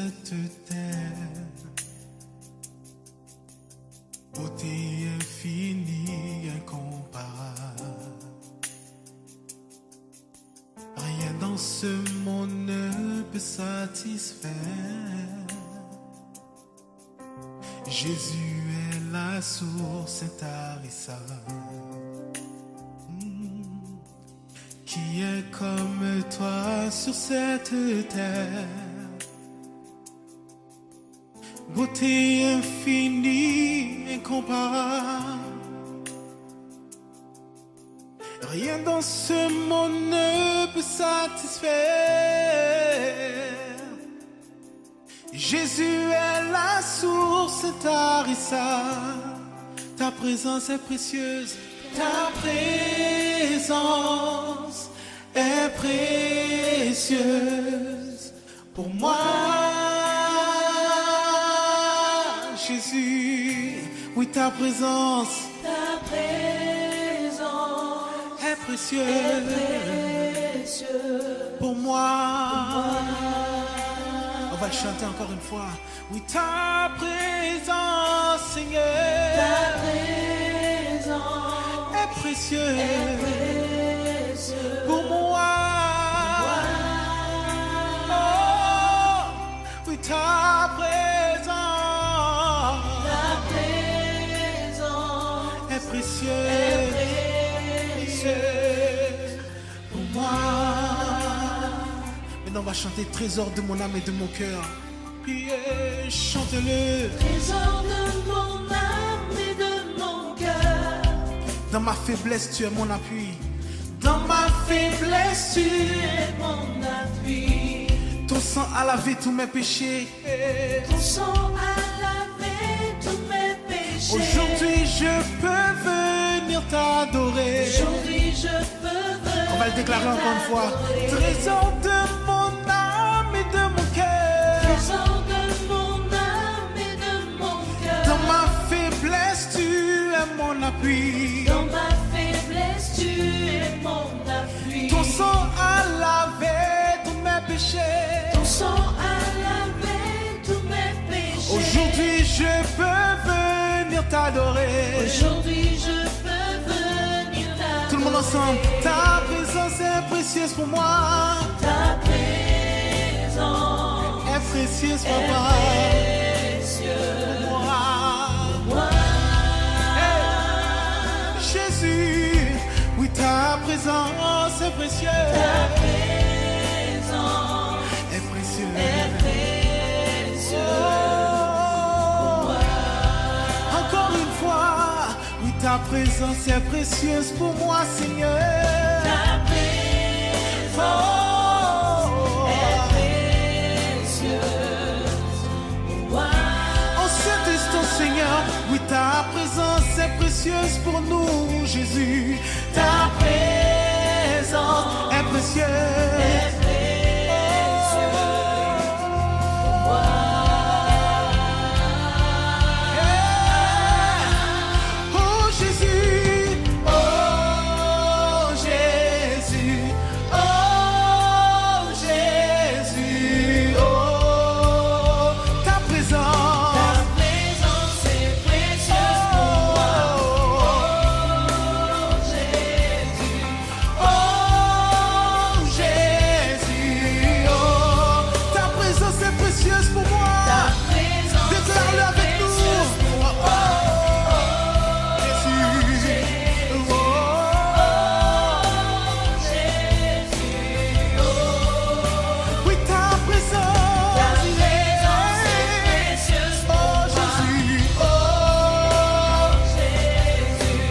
cette terre. Beauté infinie, incomparable. Rien dans ce monde ne peut satisfaire. Jésus est la source intarissable. Qui est comme toi sur cette terre? Beauté infinie, incomparable. Rien dans ce monde ne peut satisfaire. Jésus est la source intarissable. Ta présence est précieuse. Ta présence est précieuse pour moi. Jésus, oui, ta présence est précieuse pour moi. On va le chanter encore une fois. Oui, ta présence, Seigneur, Ta présence est précieuse est précieuse pour moi. Oh, oui, ta présence est précieuse pour moi. Maintenant, on va chanter trésor de mon âme et de mon cœur. Priez, chante-le. Trésor de mon âme et de mon cœur. Dans ma faiblesse, tu es mon appui. Dans ma faiblesse, tu Es mon appui. ton sang a lavé tous mes péchés. Ton sang a lavé tous mes péchés. Aujourd'hui, je peux venir t'adorer. Aujourd'hui, je peux venir. On va le déclarer encore une fois. t'adorer. Trésor de mon âme et de mon cœur. Trésor de mon âme et de mon cœur. Dans ma faiblesse, tu es mon appui. Dans ma faiblesse, tu es mon appui. Ton sang a lavé tous mes péchés. Ton sang a lavé tous mes péchés. Aujourd'hui, je peux venir t'adorer. Aujourd'hui, je peux venir t'adorer. Tout le monde ensemble. Ta présence est précieuse pour moi. Ta présence Est précieuse, est papa. précieuse Pour moi. pour moi. Jésus, oui, ta présence est précieuse. Ta présence Est précieuse. est précieuse pour Oh, moi. encore une fois, oui, ta présence est précieuse pour moi, Seigneur. Ta présence Oh, est précieuse pour moi. en cet instant, Seigneur, oui, ta présence est précieuse pour nous, Jésus. Ta présence est précieuse. Est précieuse pour moi. Oh Jésus, oh Jésus, oh Jésus, oh ta présence. Ta présence est précieuse pour moi. Oh Jésus, Oh Jésus, oh ta présence est précieuse pour moi. ta présence Déclare-le est avec nous. précieuse pour moi. Oh, Jésus, oh, Jésus, oh. oui ta présence. Ta présence est précieuse pour Oh moi. Jésus, oh Jésus,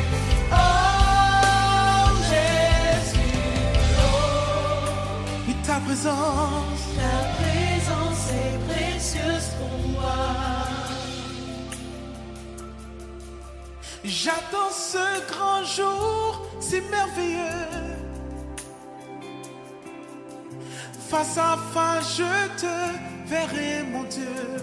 oh Jésus, oh. oui ta présence. Ta présence est précieuse pour moi. J'attends ce grand jour si merveilleux. Face à face, je te verrai, mon Dieu.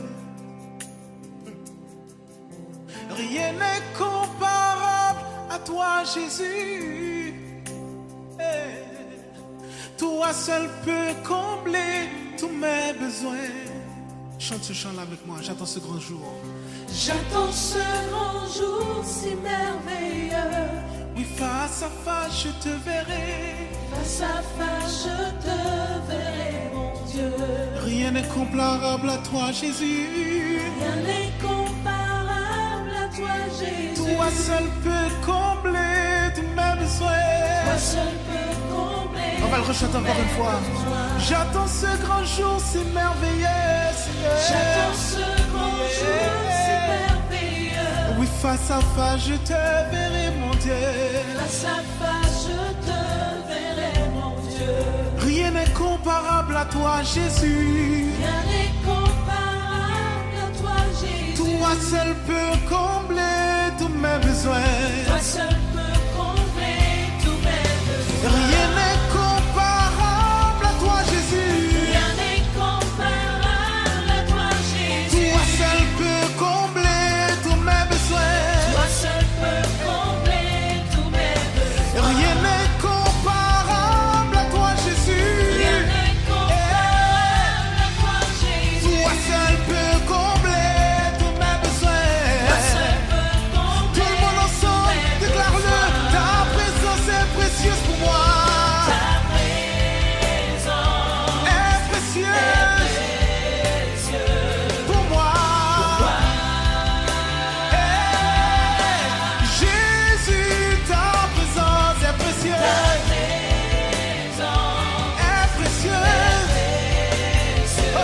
Rien n'est comparable à toi, Jésus. Eh, toi seul peux combler tous mes besoins. Chante ce chant-là avec moi. J'attends ce grand jour. J'attends ce grand jour si merveilleux. Oui, face à face, je te verrai. Face à face, je te verrai, mon Dieu. Rien n'est comparable à toi, Jésus. Rien n'est comparable à toi, Jésus. Toi seul peux combler tous mes besoins. Toi seul peux combler. On va le rechanter encore une fois. J'attends ce grand jour si merveilleux, Seigneur. J'attends ce grand jour si merveilleux. Oui, face à face, je te verrai, mon Dieu. Face à face, je te verrai, mon Dieu. Rien n'est comparable à toi, Jésus. Rien n'est comparable à toi, Jésus. Toi seul peux combler tous mes besoins. Toi seul peux combler tous mes besoins. Rien n'est comparable à toi, Jésus. Rien n'est comparable à toi, Jésus. Toi seul peux combler tous mes besoins. Toi seul peux combler tous mes besoins. Rien n'est comparable à toi, Jésus. Rien n'est comparable à toi, Jésus. Toi seul peux combler tous mes besoins. Toi seul peux combler. Tout le monde ensemble, déclare-le. Ta présence est précieuse pour moi. Ta présence Est précieuse pour moi. Hey, Jésus, ta présence est précieuse. Est précieuse. Oh.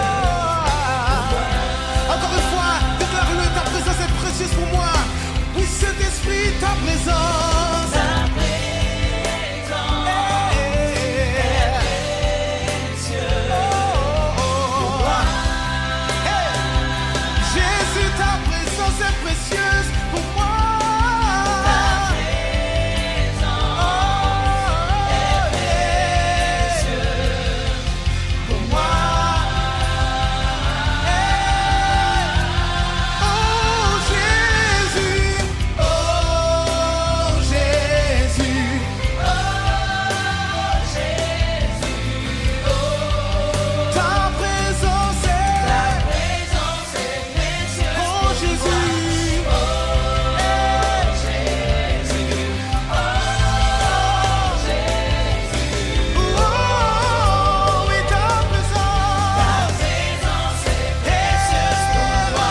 Encore une fois, déclare-le, ta présence est précieuse pour moi. Oui, cet esprit, ta présence. Ta présence Hey. précieuse. Oh, oh, oh. Hey. Jésus, ta présence est précieuse pour moi. Pour moi. Oh Jésus, oh Jésus, ta présence est, oh Jésus, oh oui ta présence est précieuse pour moi.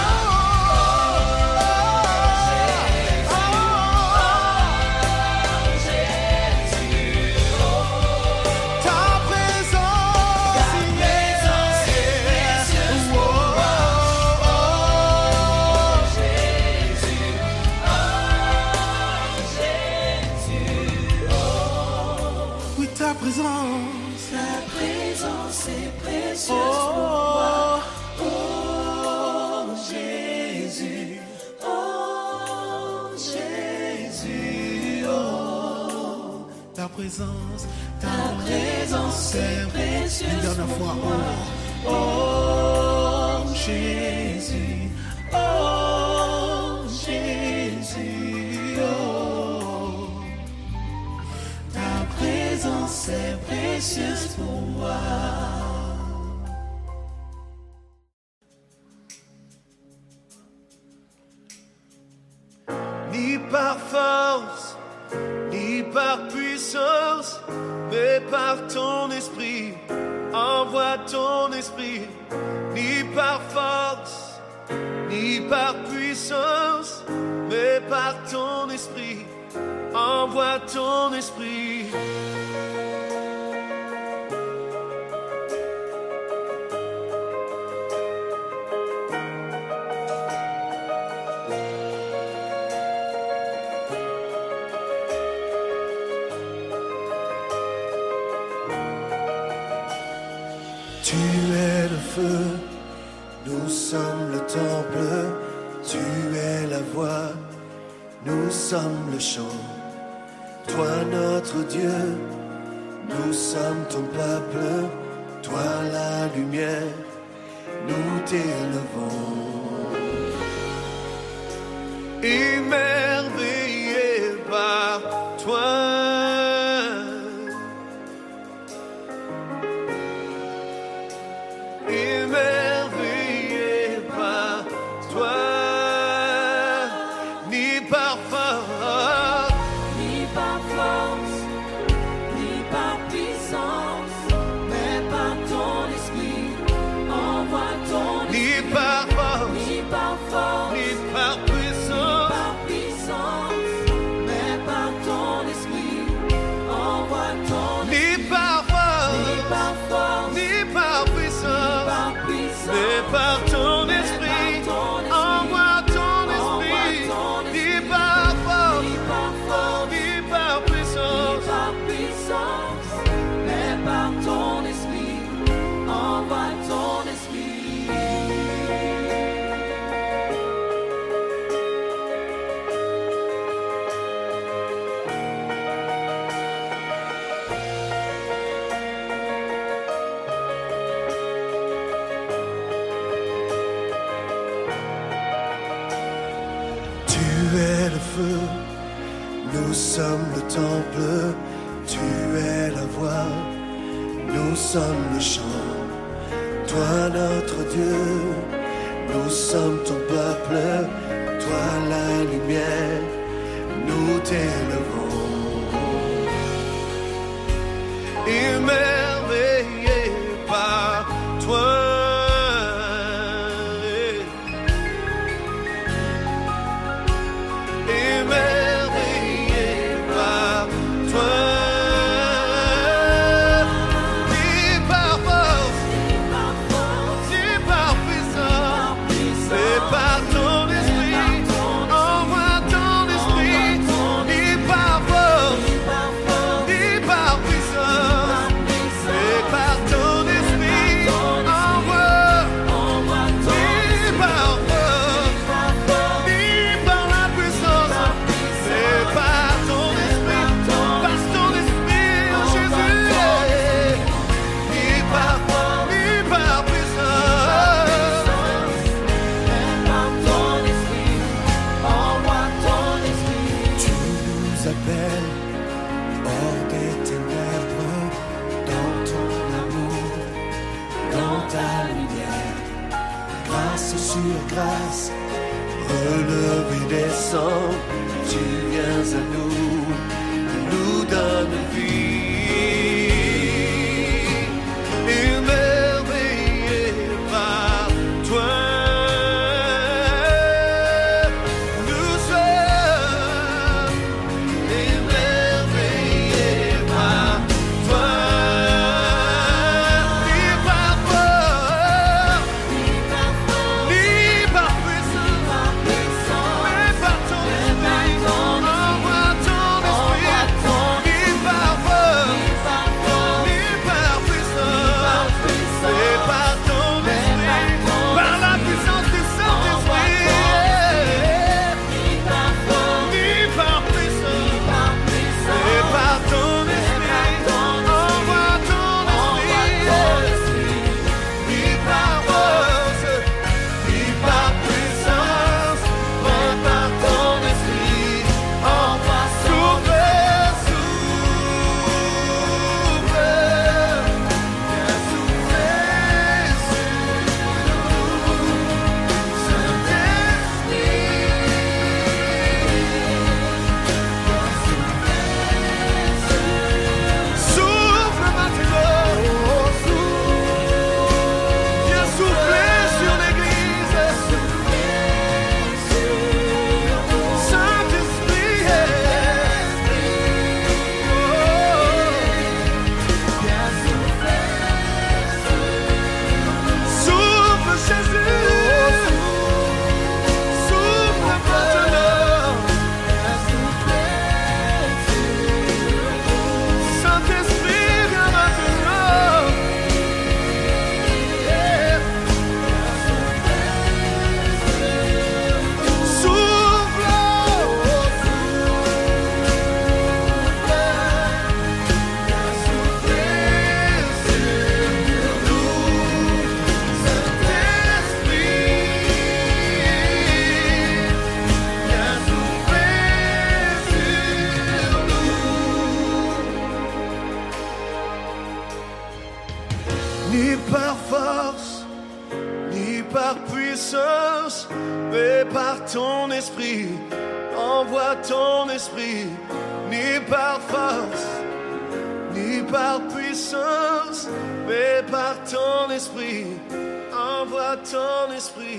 Ta présence est précieuse pour moi. Oui, ta présence. Ta présence est précieuse pour moi. Oh, Oh Jésus, oh Jésus, oh. ta présence, Ta présence est précieuse Une dernière pour fois. moi. Oh, oh Jésus, oh Jésus, oh. Ta présence est précieuse pour moi. Ni par force, ni par puissance, mais par ton esprit. Envoie ton esprit, ni par force, ni par puissance, mais par ton esprit. Envoie ton esprit. Tu es le feu, nous sommes le temple. Tu es la voix, nous sommes le chant. Toi notre Dieu, nous sommes ton peuple. Toi la lumière, nous t'élevons. Émerveillé par toi. Émerveillé es le feu, nous sommes le temple, tu es la voix, nous sommes le chant. Toi notre Dieu, nous sommes ton peuple, toi la lumière, nous t'élevons. Émerveillé par toi. Grâce, relevé descend, tu viens à nous donnes vie. Émerveillé par toi, nous sommes émerveillés par toi. Ni par force, ni par puissance, mais par ton esprit. Envoie ton esprit, ni par force, ni par puissance, mais par ton esprit. Envoie ton esprit.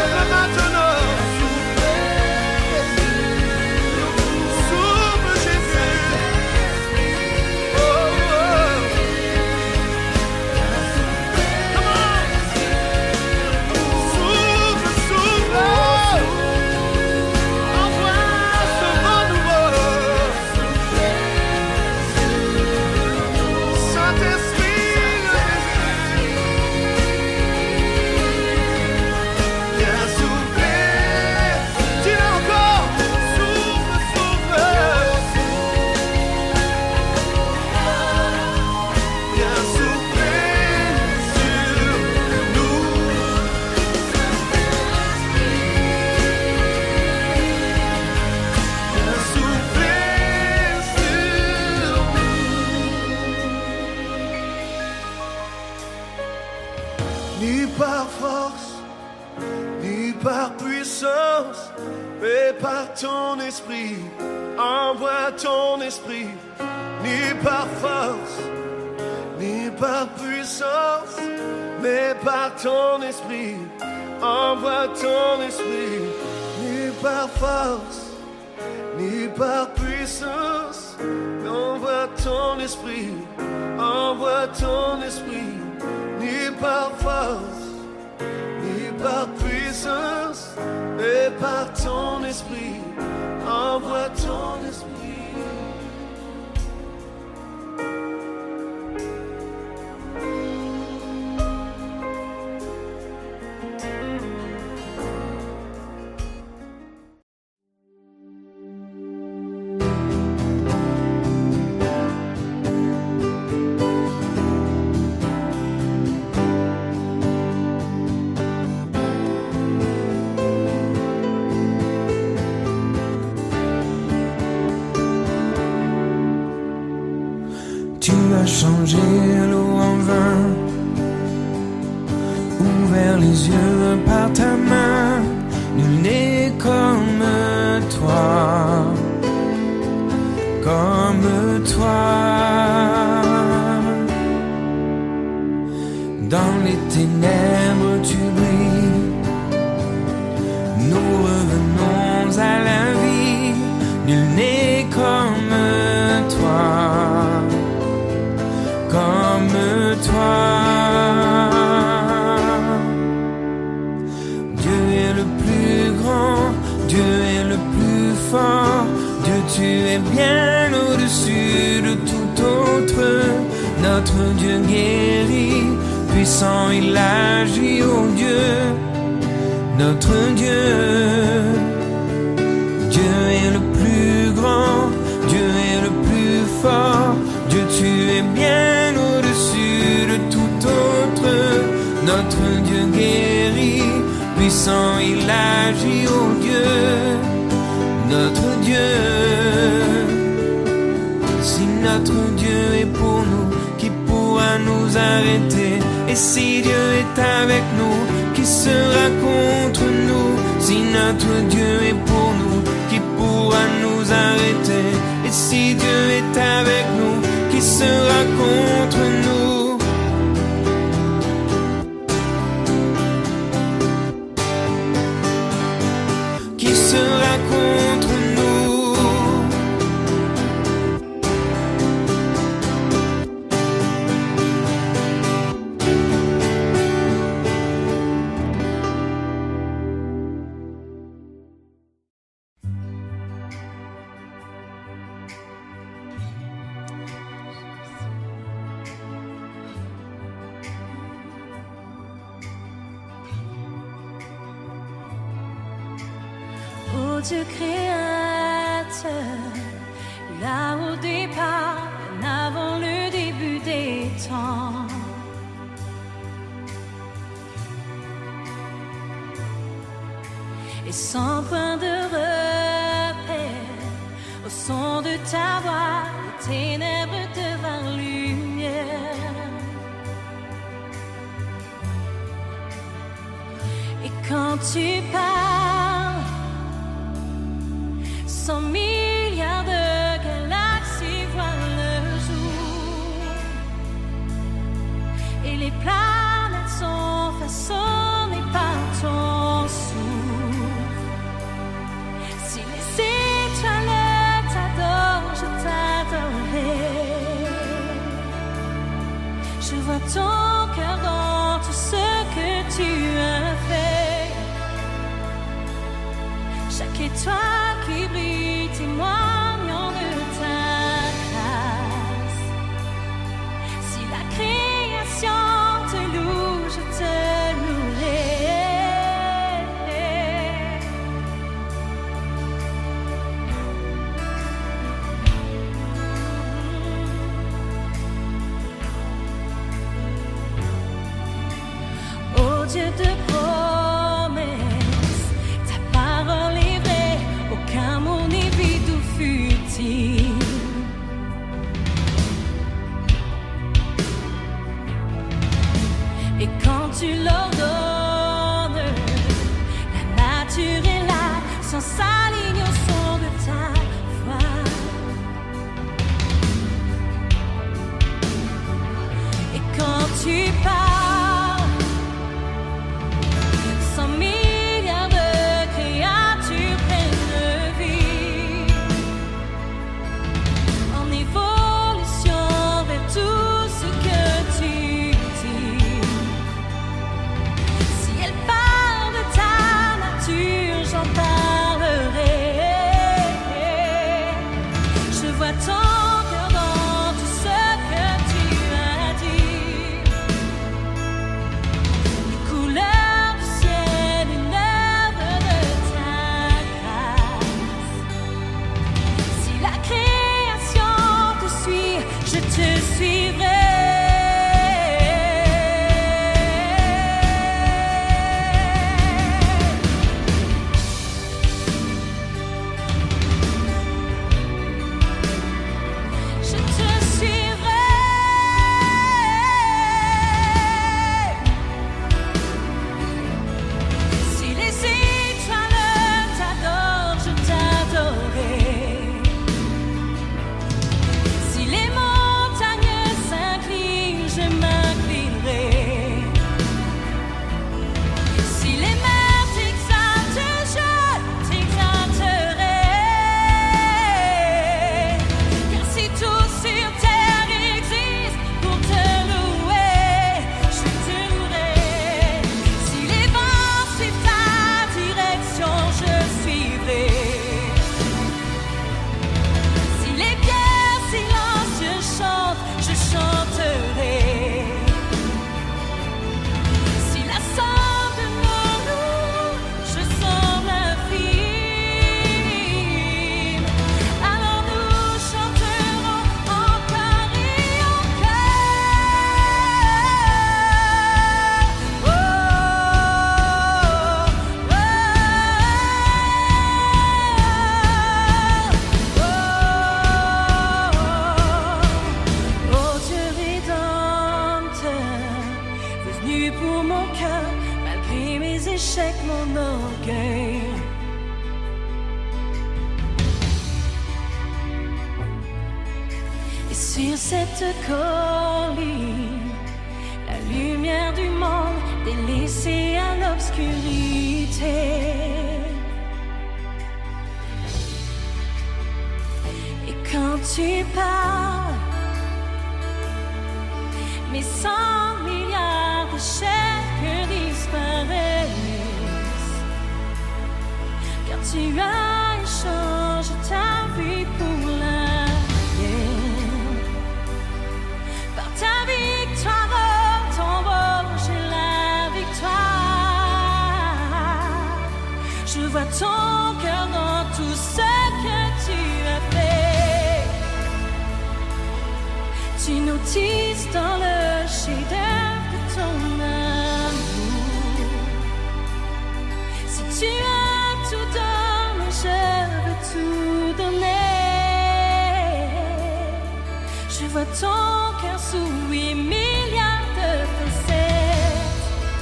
Souffle mais par ton esprit, envoie ton esprit, ni par force, ni par puissance, mais par ton esprit, envoie ton esprit, ni par force, ni par puissance, mais envoie ton esprit, envoie ton esprit, ni par force, ni par puissance, mais par ton esprit, envoie ton esprit. Tu as changé l'eau en vin, ouvert les yeux par ta main. Nul n'est comme toi, comme toi. Dans les ténèbres tu brilles, nous revenons à la vie. Nul n'est comme toi, comme toi. Dieu est le plus grand, Dieu est le plus fort. Dieu, tu es bien au-dessus de tout autre. Notre Dieu guérit, puissant il agit, oh Dieu, notre Dieu. Dieu est le plus grand, Dieu est le plus fort. Dieu, tu es bien au-dessus de tout autre. Notre Dieu guérit, puissant il agit, oh Dieu, notre Dieu. Si notre Dieu est pour nous, qui pourra nous arrêter? Et si Dieu est avec nous, qui sera contre nous? Si notre Dieu est pour nous, qui pourra nous arrêter? Et si Dieu est avec nous, qui sera contre nous? Qui sera contre nous? Ô Dieu créateur, là au départ, avant le début des temps, et sans point de repère, au son de ta voix, les ténèbres devinrent lumière. Et quand tu parles, 100 milliards de galaxies voient le jour, et les planètes sont façonnées par ton souffle. Si les étoiles t'adorent, je t'adorerai. Je vois ton cœur dans tout ce que tu as fait. Chaque étoile qui brille témoignant de ta grâce. Si la création te loue, je te louerai. Ô Dieu de promesses, ta parole est vraie, aucun mot n'est vide ou futile. Et quand tu l'ordonnes, la nature est là, sans ça. Sur cette colline, la lumière du monde délaissée à l'obscurité. Et quand tu parles, mes 100 milliards de chèques disparaissent. Car tu as échangé ta vie pour la ta victoire, ton beau, j'ai la victoire. Je vois ton cœur dans tout ce que tu as fait. Tu nous tisses dans le chef-d'œuvre de ton amour. Si tu as tout donné, je veux tout donner. Je vois ton cœur sous 8 milliards de facettes.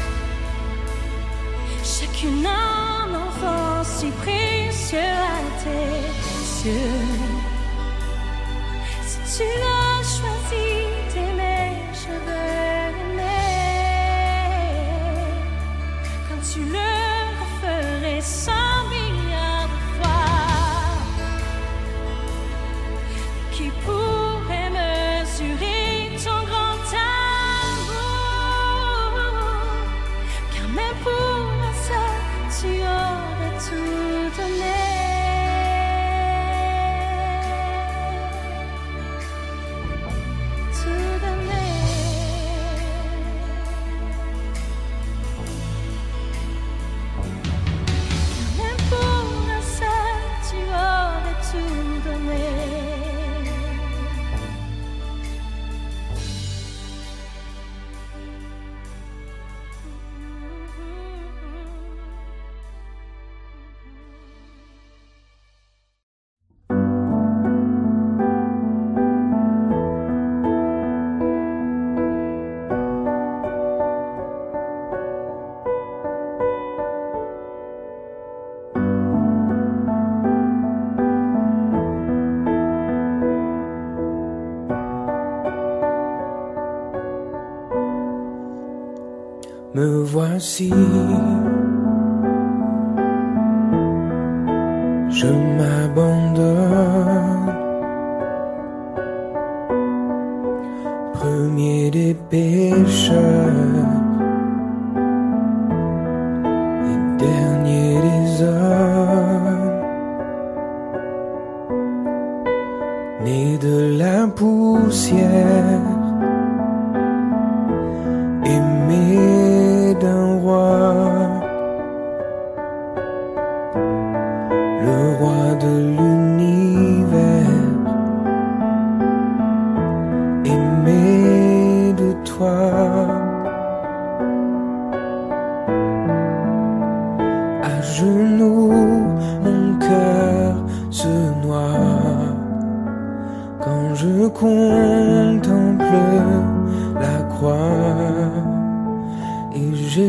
Chacune un enfant si précieux à tes yeux. Si tu l'as choisi d'aimer, je veux l'aimer. Quand tu le referais 100 milliards de fois. Qui pourrait mesurer ton grand amour? Car même pour un seul, tu aurais tout donné. Tout donné. Car même pour un seul, tu aurais tout donné. Me voici, je m'abandonne, premier des pécheurs et dernier des hommes, né de la poussière, aimé d'un roi, le roi de l'univers, aimé noir quand je contemple la croix et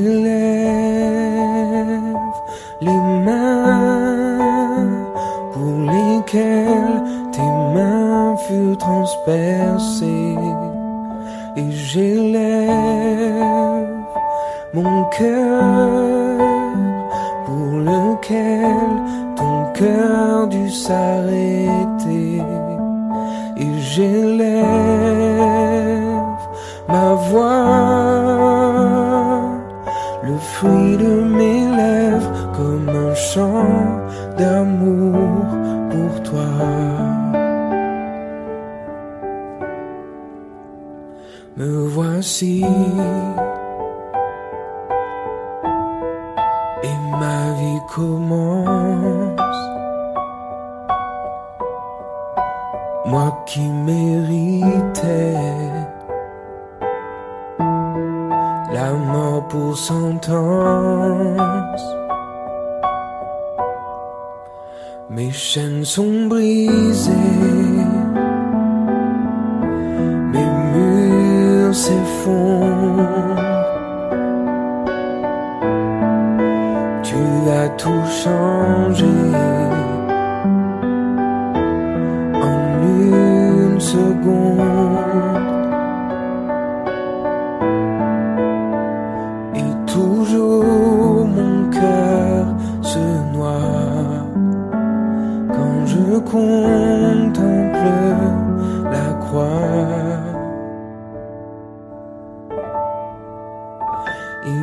j'élève les mains pour lesquelles tes mains furent transpercées et j'élève mon cœur pour lequel ton cœur dut s'arrêter et j'élève ma voix, le fruit de mes lèvres comme un chant d'amour pour toi. Me voici et ma vie commence. Moi qui méritais la mort pour sentence, mes chaînes sont brisées, mes murs s'effondrent. Tu as tout changé en une seconde et toujours mon cœur se noie quand je contemple la croix et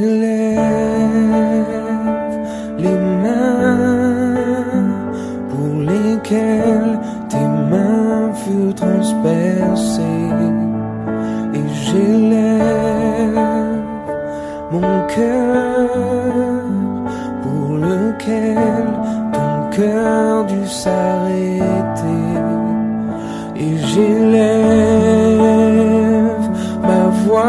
j'élève les mains pour lesquelles tes mains furent transpercées et j'élève mon cœur pour lequel ton cœur dut s'arrêter et j'élève ma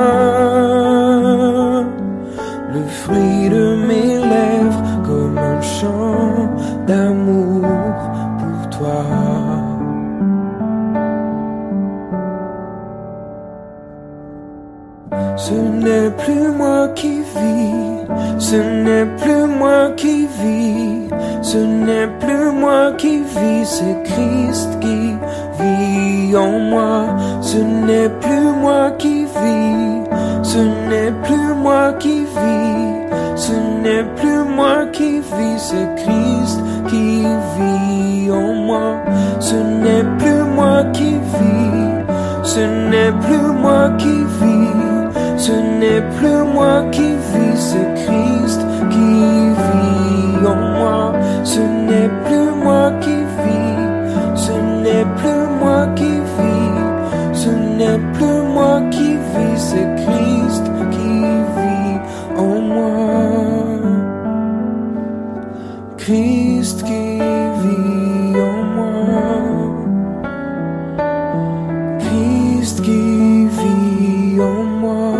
voix, le fruit de mes lèvres comme un chant d'amour pour toi. Ce n'est plus moi qui vis, ce n'est plus moi qui vis, ce n'est plus moi qui vis, c'est Christ qui vit en moi. Ce n'est plus moi qui vis, ce n'est plus moi qui vis, ce n'est plus moi qui vis, c'est Christ qui vit en moi. Ce n'est plus moi qui vis, ce n'est plus moi qui vis, ce n'est plus moi qui vis, c'est Christ qui vit en moi. Ce n'est plus moi qui vis, ce n'est plus moi qui vis, ce n'est plus moi qui vis, c'est Christ qui vit en moi. Christ qui vit en moi. Christ qui vit en moi.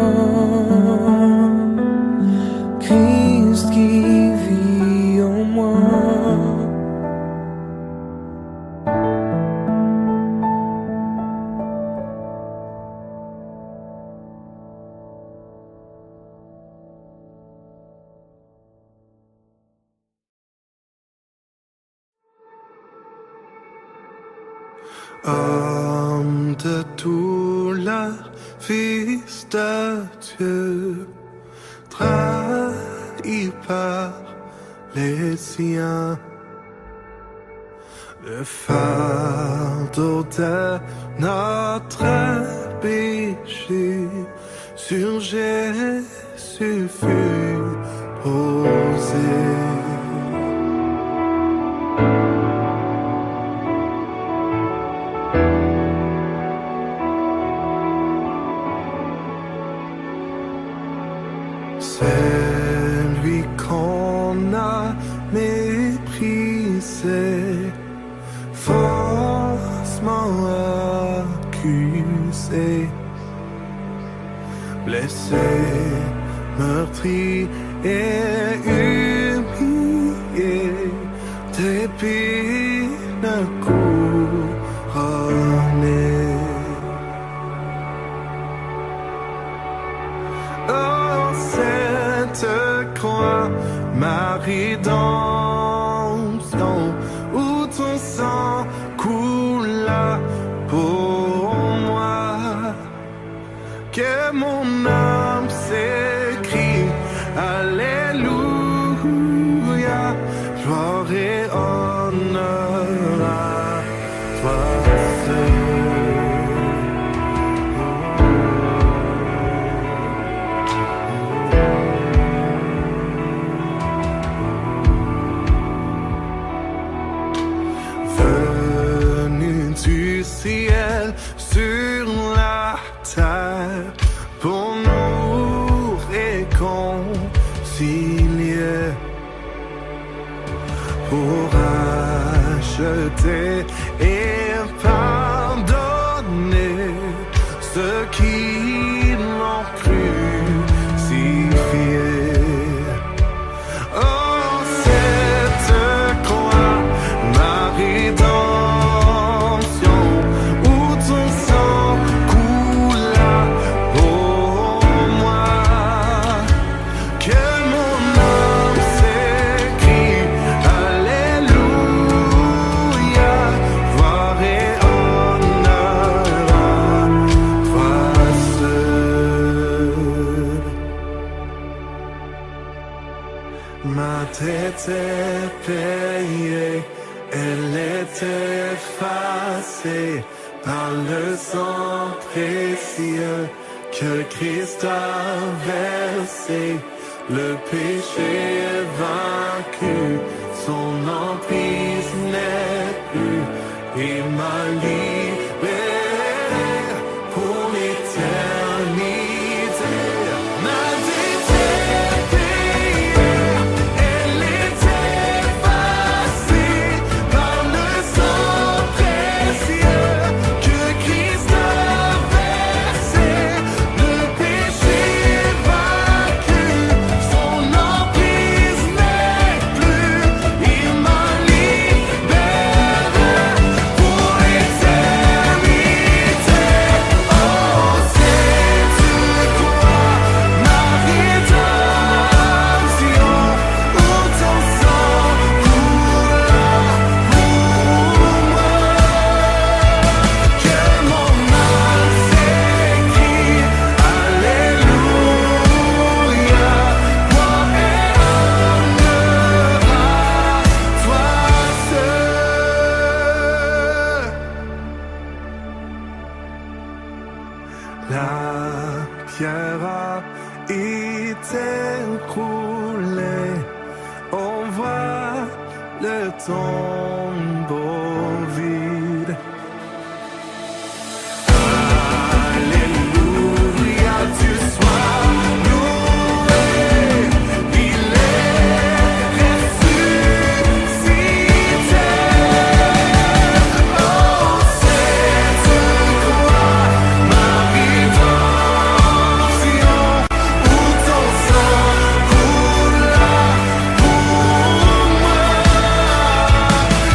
Christ qui vit en moi. Homme de tout l'art, fils de Dieu, trahi par les siens, le fardeau de notre péché sur Jésus fut posé. C'est lui qu'on a méprisé, faussement accusé, blessé, meurtri et humilié, d'épines sang coula pour moi, que mon âme s'écrie Alléluia, gloire et honneur à toi seul. Du ciel sur la terre pour nous réconcilier, pour acheter et pardonner ceux qui l'ont crucifié. Oh, cette croix, ma rédemption, où ton sang coula pour moi, que mon âme s'écrie Alléluia, gloire et honneur à toi seul. Ma dette est payée, elle est effacée par le sang précieux que Christ a versé. Le péché est vaincu, son emprise n'est plus, et m'a libéré pour l'éternité. Ma dette est payée, elle est effacée par le sang précieux que Christ a versé. Le péché est vaincu, son emprise n'est plus, il m'a libéré pour l'éternité. Oh, sais-tu quoi, ma rédemption, où ton sang coula pour moi, que mon âme s'écrie Alléluia, gloire et honneur à toi seul. La pierre a été coulée, on voit le tombeau vide. Alléluia, tu sois loué, il est ressuscité. Oh, sais-tu quoi, ma rédemption, où ton sang coula pour moi,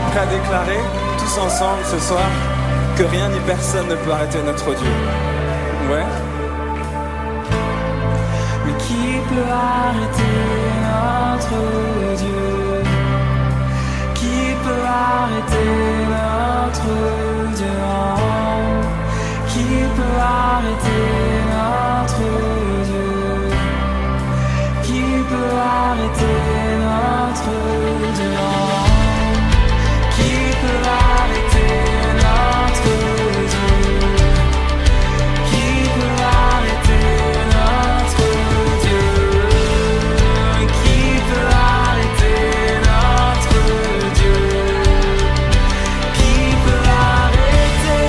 prêts à déclarer, tous ensemble ce soir, que rien ni personne ne peut arrêter notre Dieu? Ouais. Mais qui peut arrêter notre Dieu? Qui peut arrêter notre Dieu? Qui peut arrêter notre Dieu? Qui peut arrêter notre Dieu? Qui peut arrêter notre Dieu? Qui peut arrêter notre Dieu? Qui peut arrêter notre Dieu? Qui peut arrêter?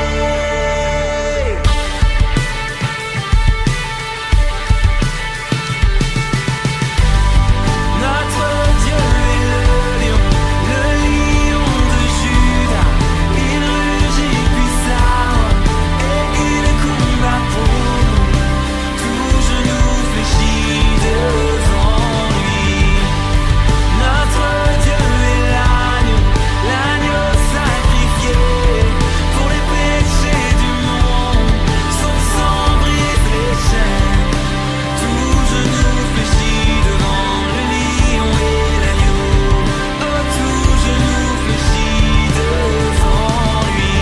Notre Dieu est le lion de Juda. Il rugit puissamment et il combat pour nous. Tout genou fléchit devant lui. Notre Dieu est l'agneau sacrifié pour les péchés du monde. Son sang brise les chaînes. Tout genou fléchit devant le lion et l'agneau. Oh, tout genou fléchit devant lui.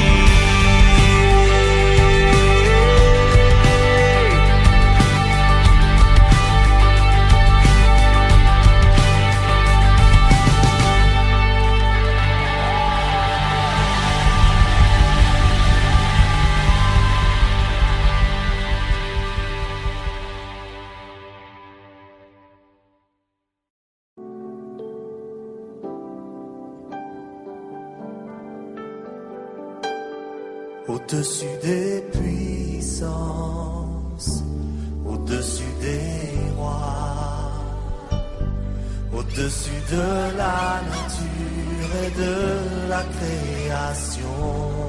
Au-dessus des puissances, au-dessus des rois, au-dessus de la nature et de la création,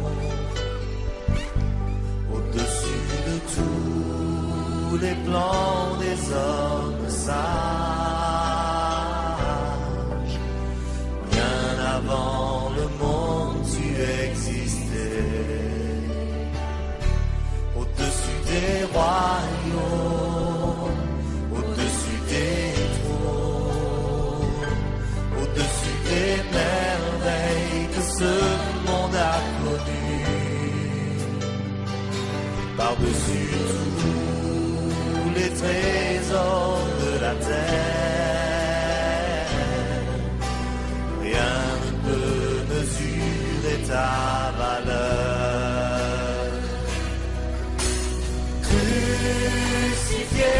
au-dessus de tous les plans des hommes sages, bien avant le monde tu existais. Au-dessus des royaumes, au-dessus des trônes, au-dessus des merveilles que ce monde a connues, par-dessus tous les trésors de la terre, rien ne peut mesurer ta valeur. Crucifié,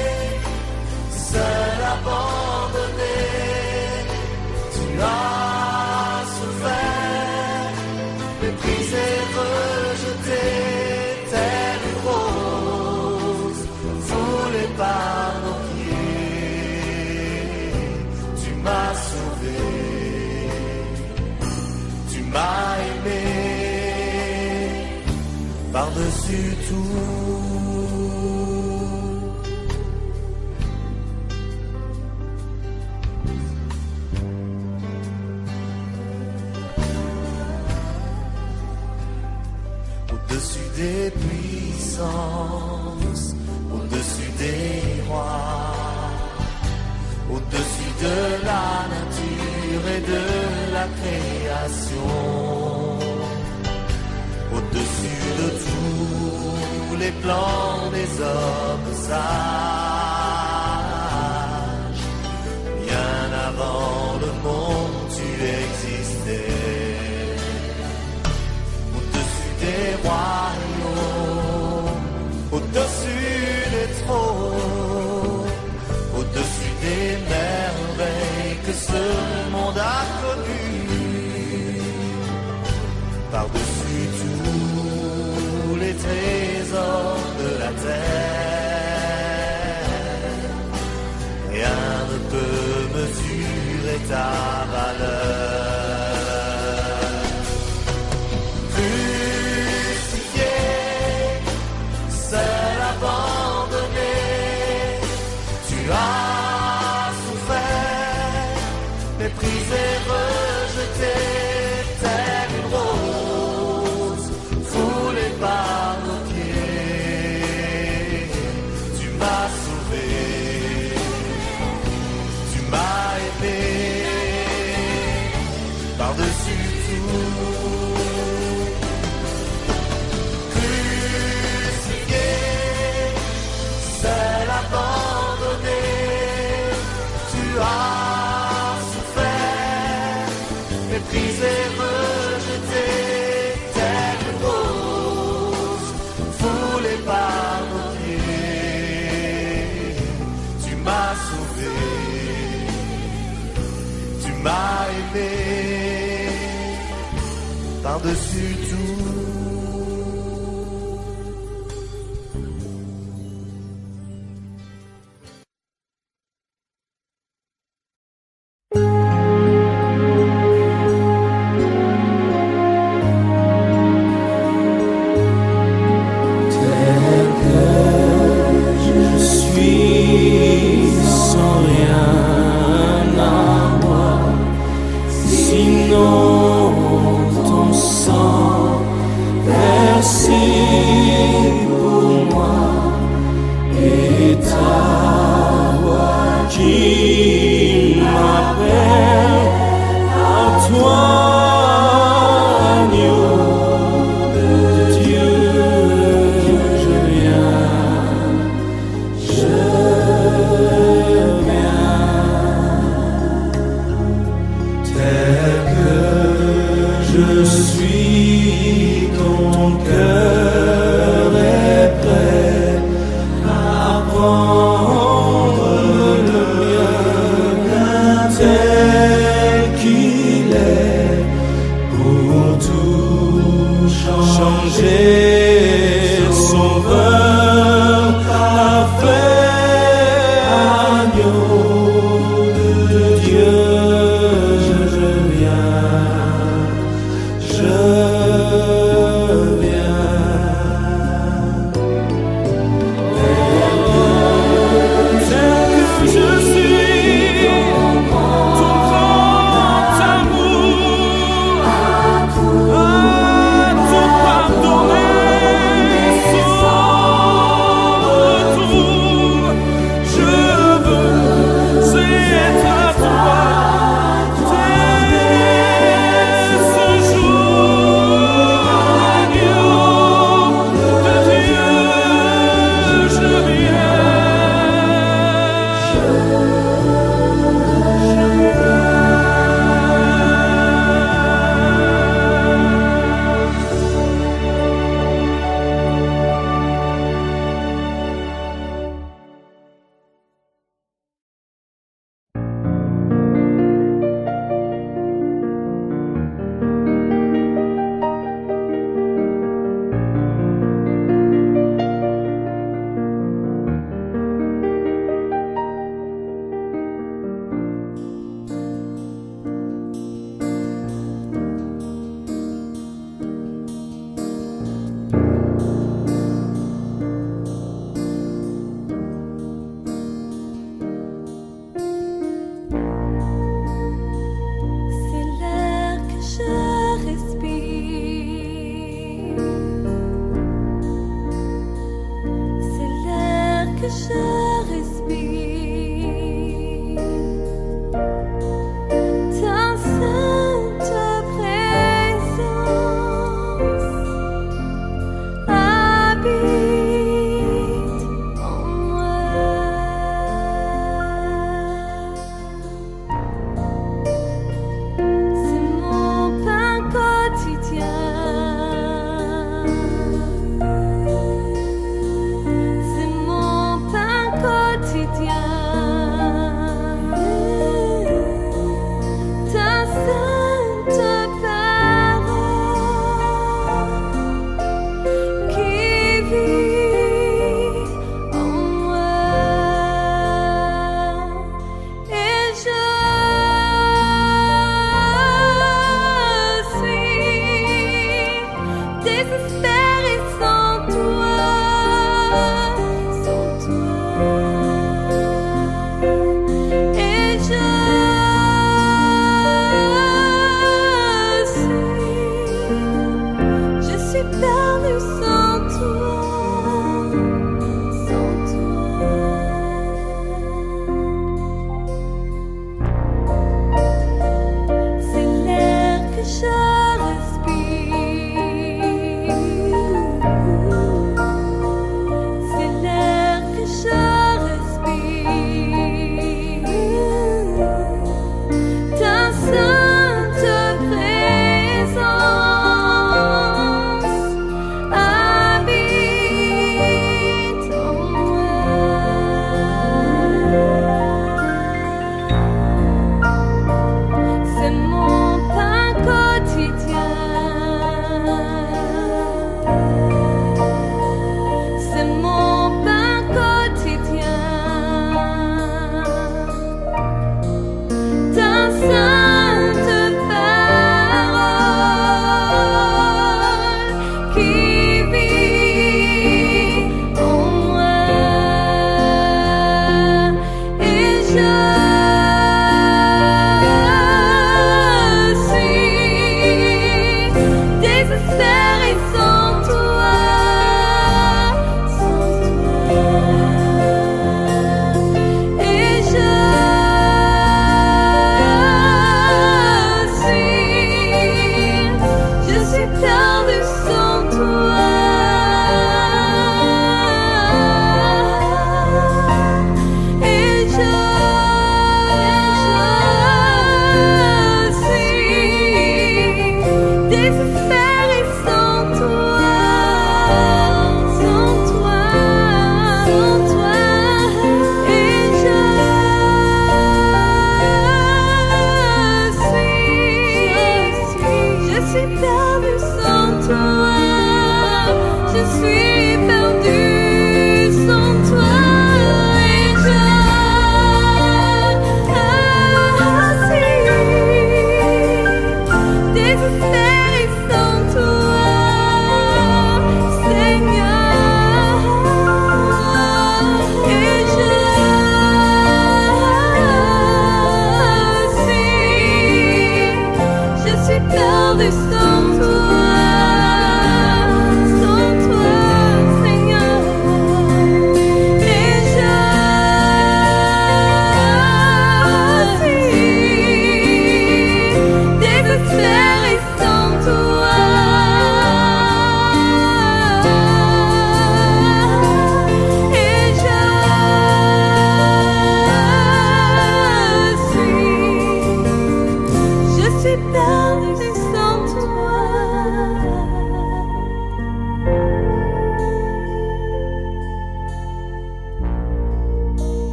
seul abandonné, tu as souffert, méprisé, rejeté, telle une rose, foulé par nos pieds. Tu m'as sauvé, tu m'as aimé, par-dessus tout. Au-dessus des puissances, au-dessus des rois, au-dessus de la nature et de la création, au-dessus de tous les plans des hommes sages, bien avant le monde tu existais. Au-dessus des royaumes, au-dessus des trônes, au-dessus des merveilles que ce monde a connues, par-dessus tous les trésors de la terre, rien ne peut mesurer ta valeur. Crucifié, seul abandonné, tu as souffert, méprisé, rejeté. méprisé, rejeté, telle rose, foulée par nos pieds. Tu m'as sauvé, tu m'as aimé, par-dessus tout.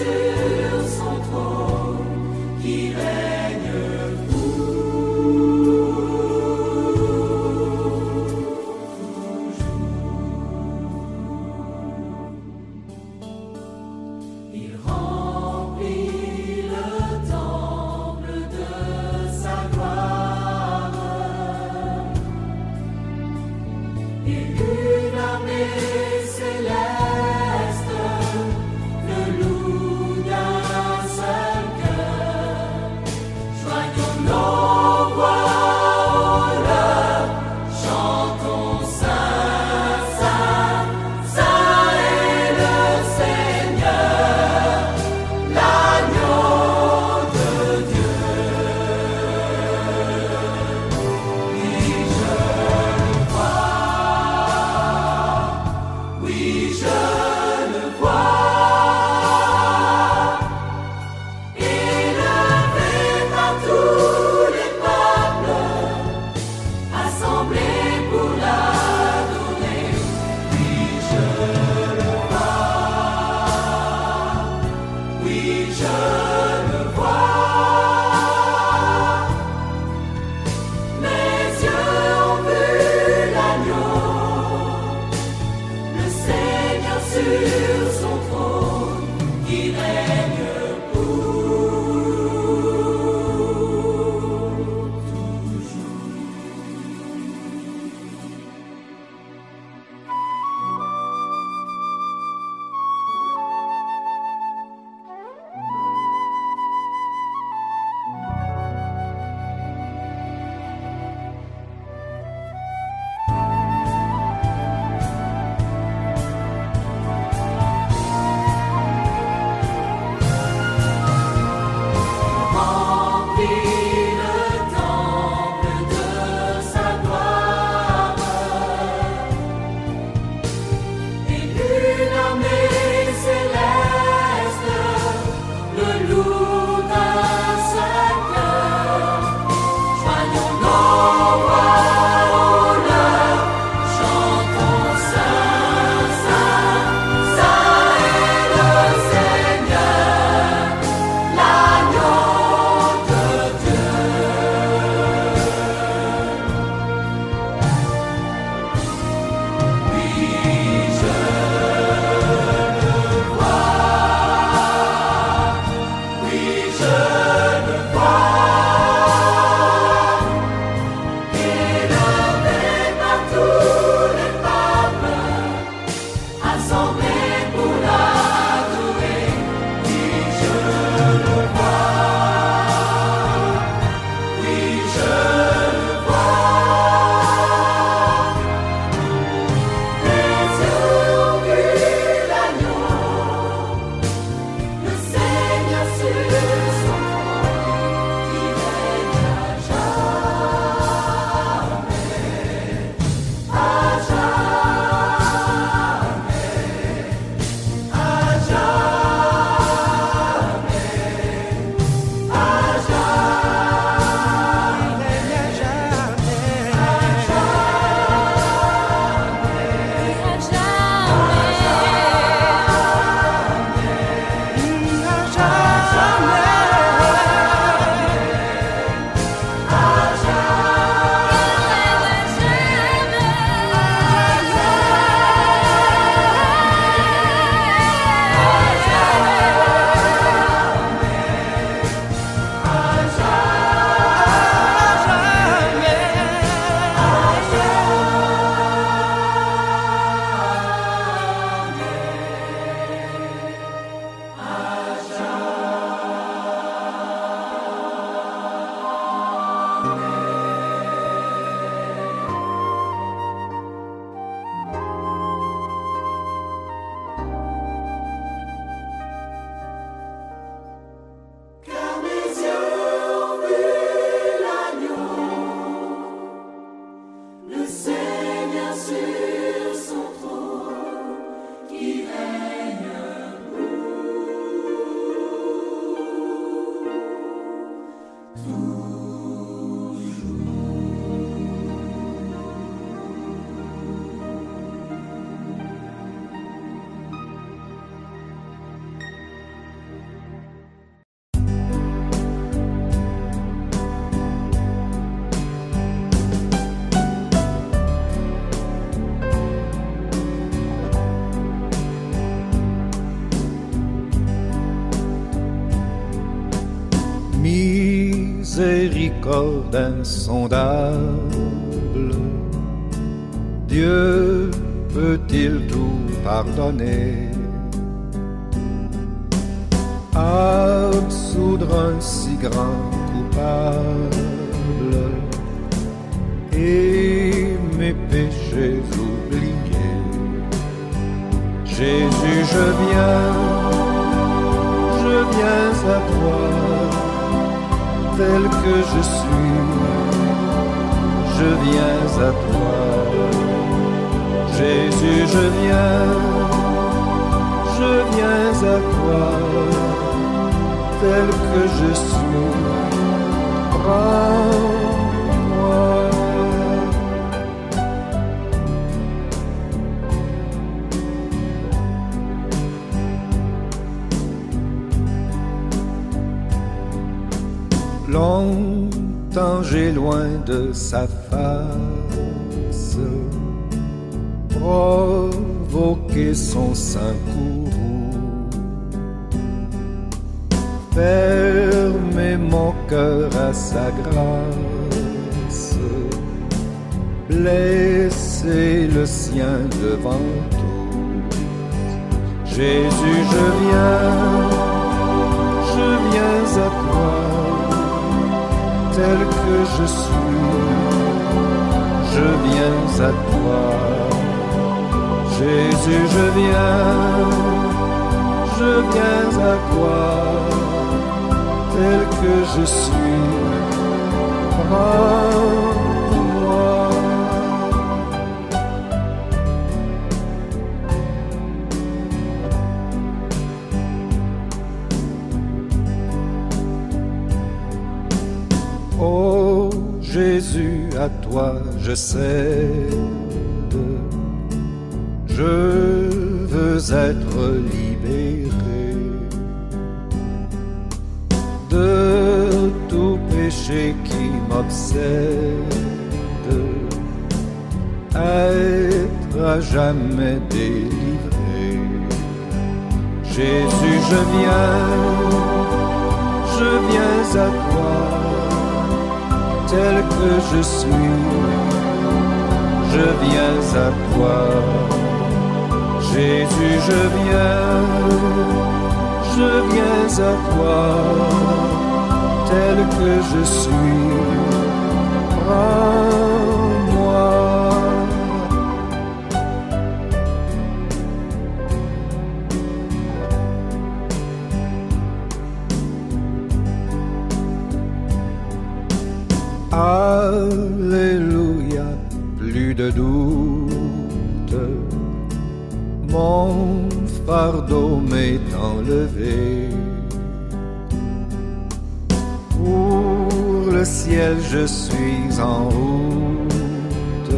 sur son trône, qui règne miséricorde insondable. Dieu peut-il tout pardonner, absoudre un si grand coupable et mes péchés oubliés? Jésus, je viens à toi, tel que je suis, je viens à toi. Jésus, je viens à toi, tel que je suis, prends-moi. Longtemps j'ai loin de sa face provoqué son sein courroux, fermé mon cœur à sa grâce, blessé le sien devant tout. Jésus, je viens à toi, tel que je suis, je viens à toi. Jésus, je viens à toi, tel que je suis, prends-moi. Oh Jésus, à toi je cède, je veux être libéré de tout péché qui m'obsède, être à jamais délivré. Jésus, je viens à toi, tel que je suis, je viens à toi. Jésus, je viens à toi, tel que je suis, prends-moi. Alléluia, plus de doute, mon fardeau m'est enlevé. Pour le ciel je suis en route,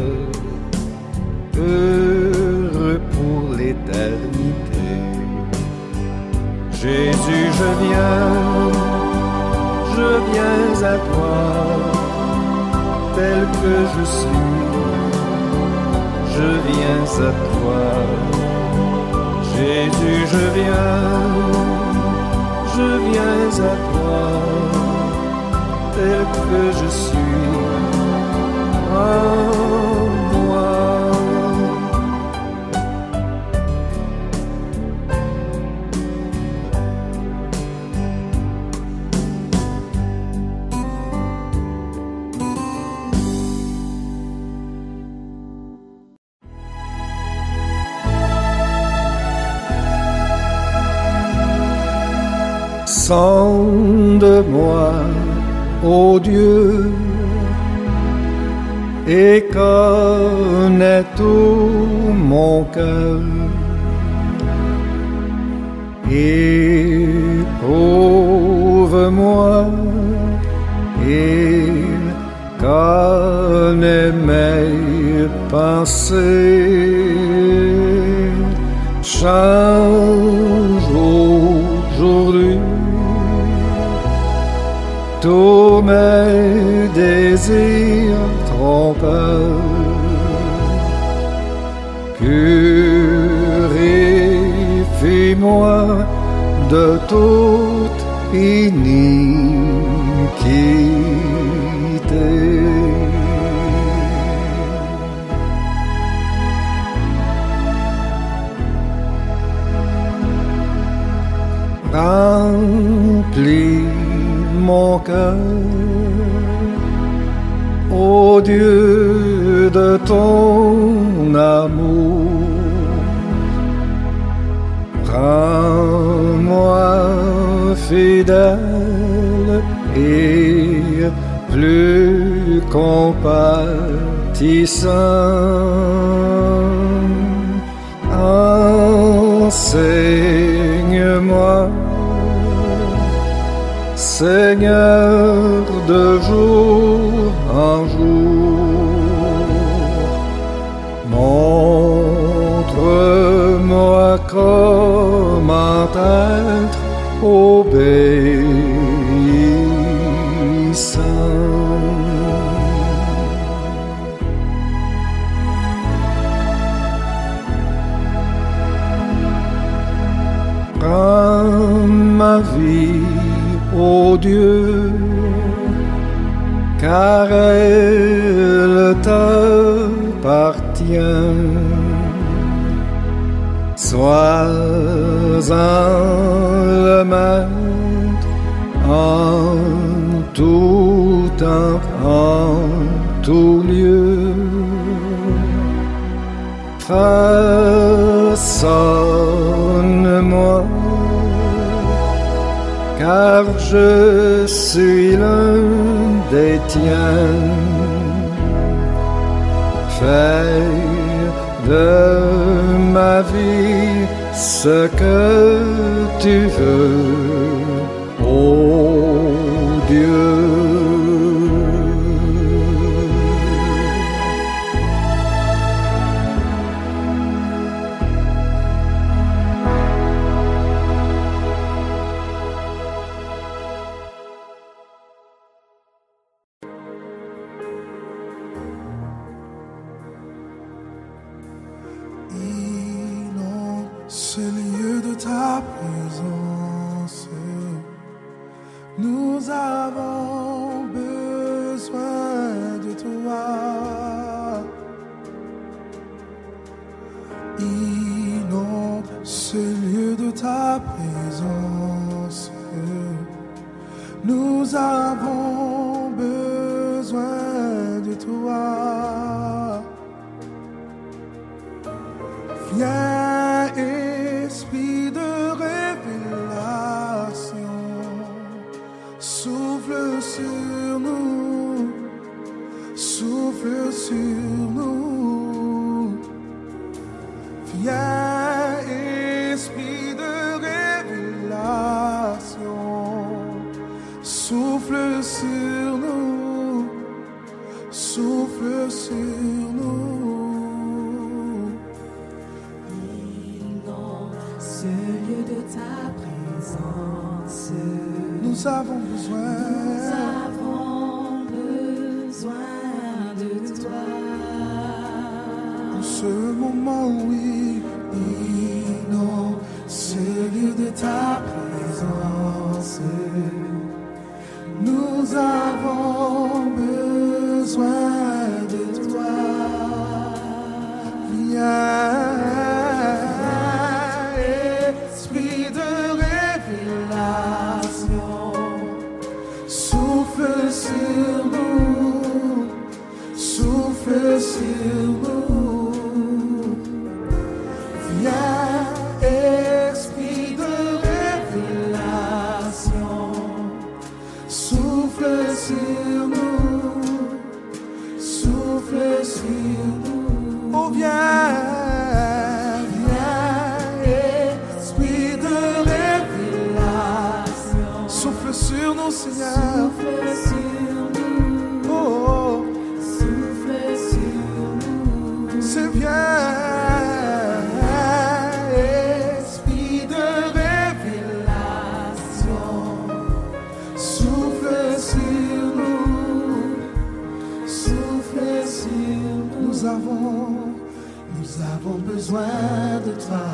heureux pour l'éternité. Jésus, je viens à toi, tel que je suis, je viens à toi. Jésus, je viens à toi, tel que je suis, prends-moi. Sonde-moi, ô Dieu, et connais tout mon cœur. Éprouve-moi et connais mes pensées. Change aujourd'hui tous mes désirs trompeurs, purifie-moi de toute iniquité. quitter. Remplis mon cœur, ô Dieu, de ton amour. Rends-moi fidèle et plus compatissant. Enseigne-moi, Seigneur, de jour en jour. Montre-moi comment être obéissant. Prends ma vie, ô Dieu, car elle t'appartient. Sois-en le maître en tout temps, en tout lieu. Façonne-moi, car je suis l'un des tiens. Fais de ma vie ce que tu veux, ô Dieu. Ce lieu de ta présence, nous avons besoin de toi. Inonde ce lieu de ta présence, nous avons besoin de toi. Viens, Esprit de révélation, souffle sur nous, souffle sur nous. Viens, Esprit de révélation, souffle sur nous, souffle sur nous. Nous avons besoin de toi. En ce moment, oui, inonde ce lieu de ta présence. Nous avons besoin de toi. Viens. Sur nous, souffle sur nous. Viens, Esprit de révélation, souffle sur nous, souffle sur nous. Oh, viens, Esprit de révélation, souffle sur nous, Seigneur. Nous avons besoin de toi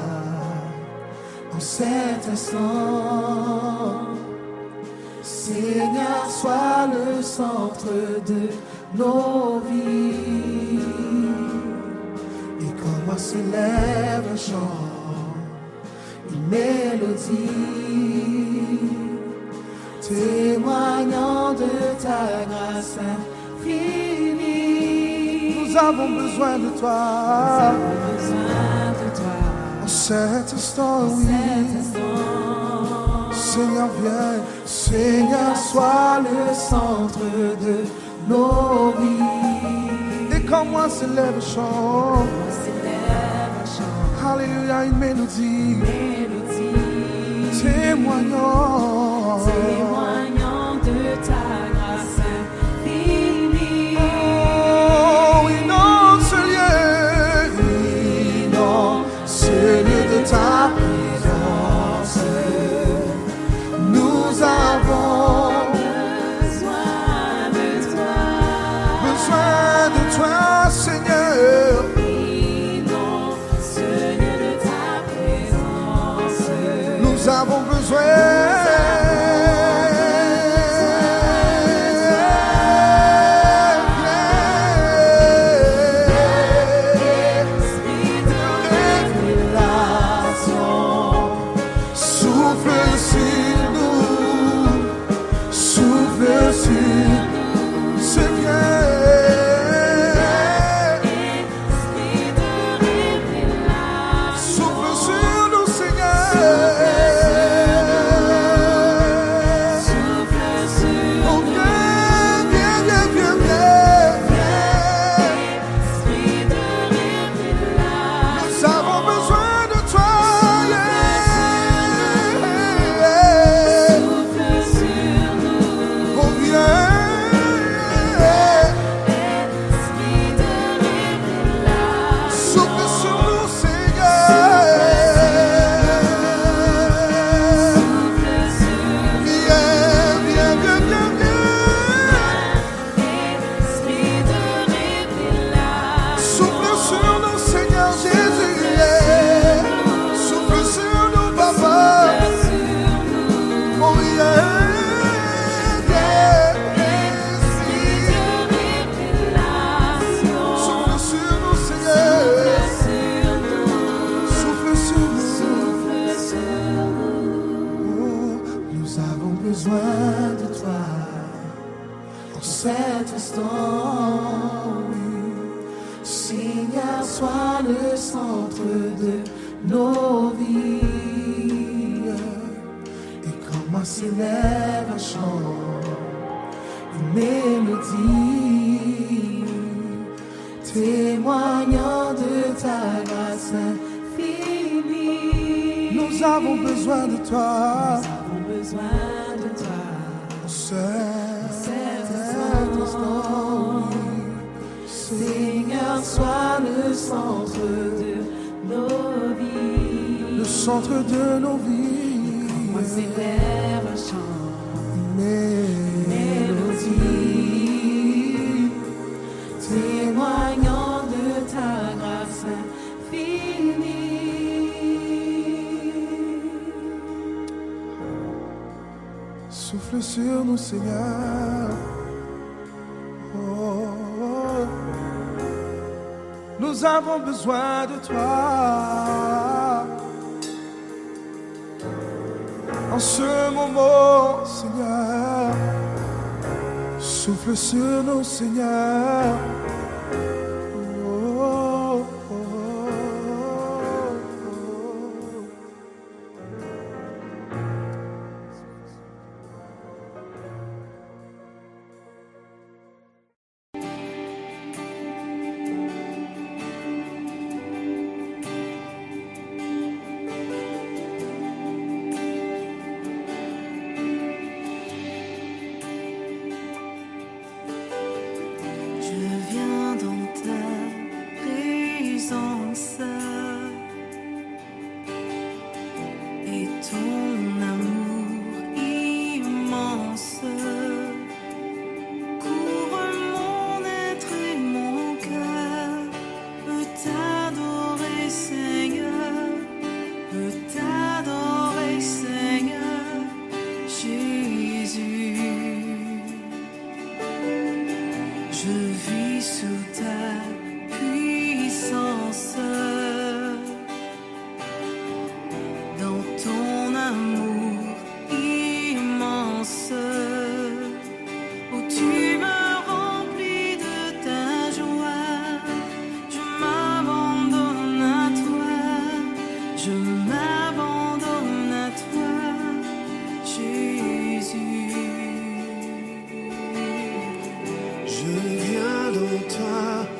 en cet instant, Seigneur. Seigneur soit le centre de nos vies. Et quand moi s'élève un chant, une mélodie, témoignant de ta grâce infinie. Nous avons besoin de toi. En cet instant, oui. Seigneur, viens. Seigneur, sois le centre de nos vies. Et quand moi s'élève un chant, alléluia, une mélodie, témoignant de ta grâce infinie. Oh, inonde ce lieu de ta présence. Nous avons besoin de toi, Seigneur. Nous avons besoin. Souffle sur nous, Seigneur. Oh, oh. Nous avons besoin de toi. En ce moment, Seigneur, souffle sur nous, Seigneur. Je viens Je vis sous ta puissance, dans ton amour immense, où tu me remplis de ta joie. Je m'abandonne à toi, je m'abandonne à toi, Jésus. Je viens dans toi,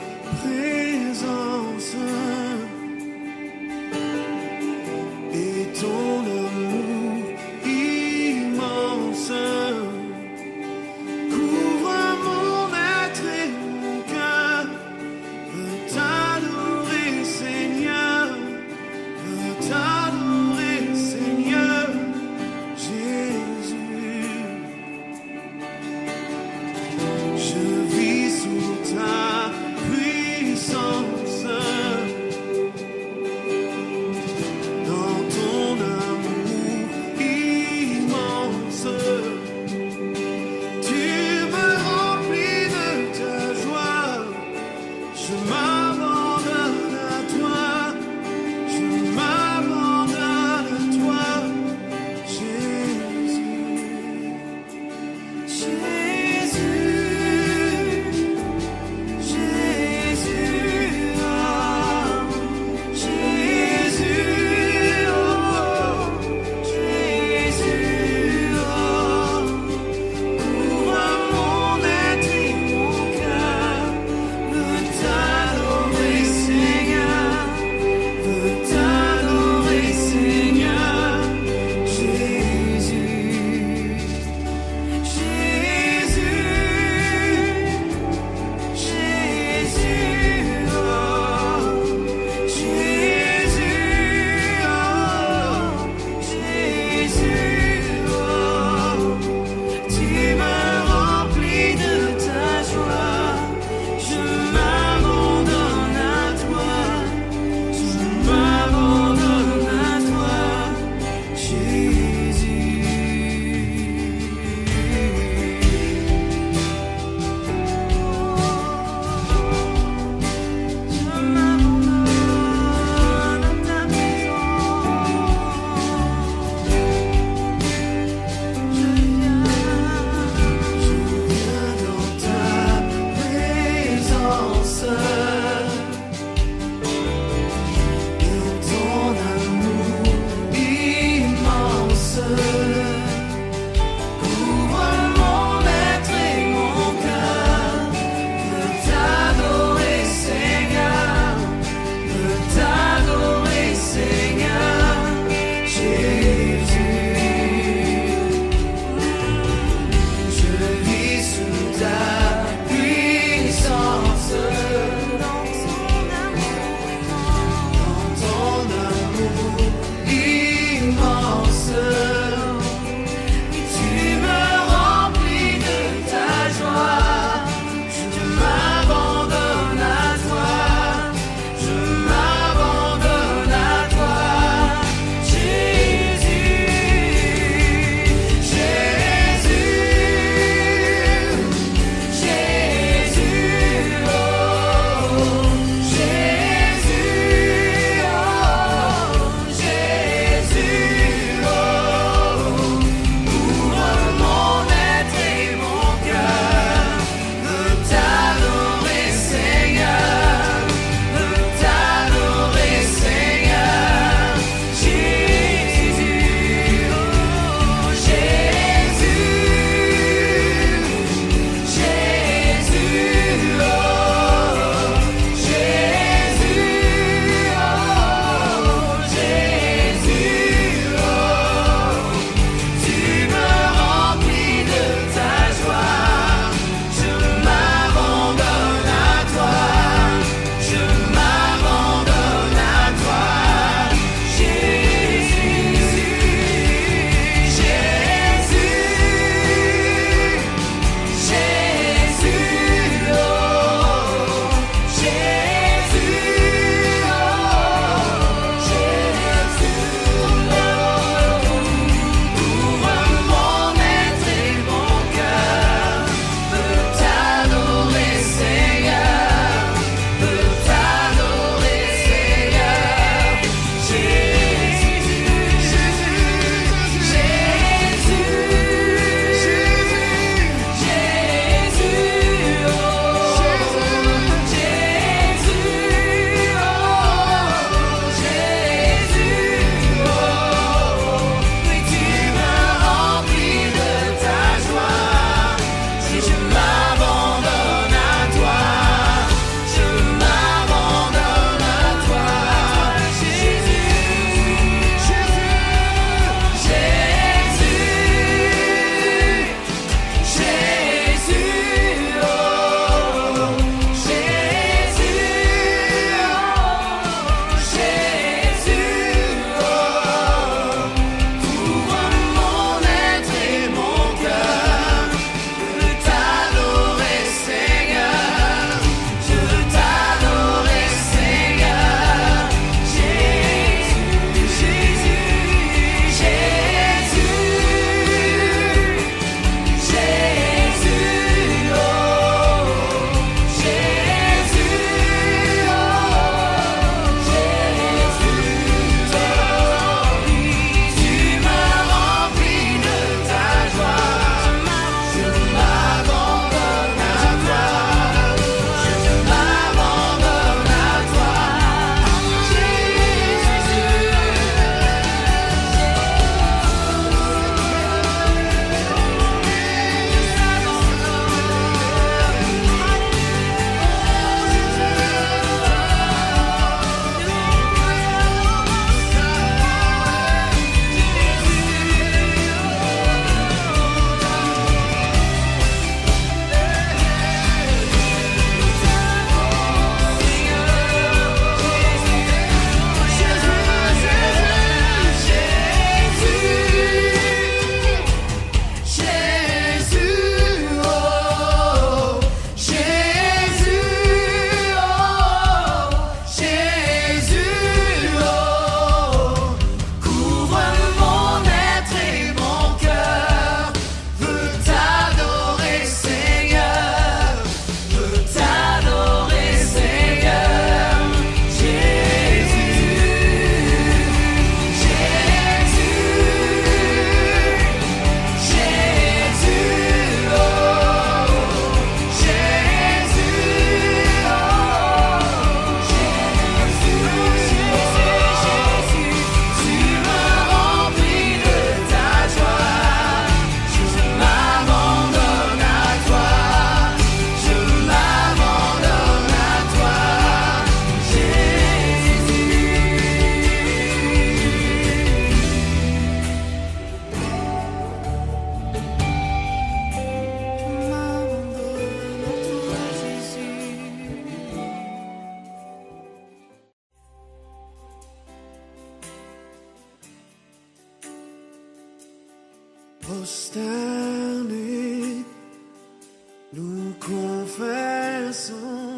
Prosternés, nous confessons,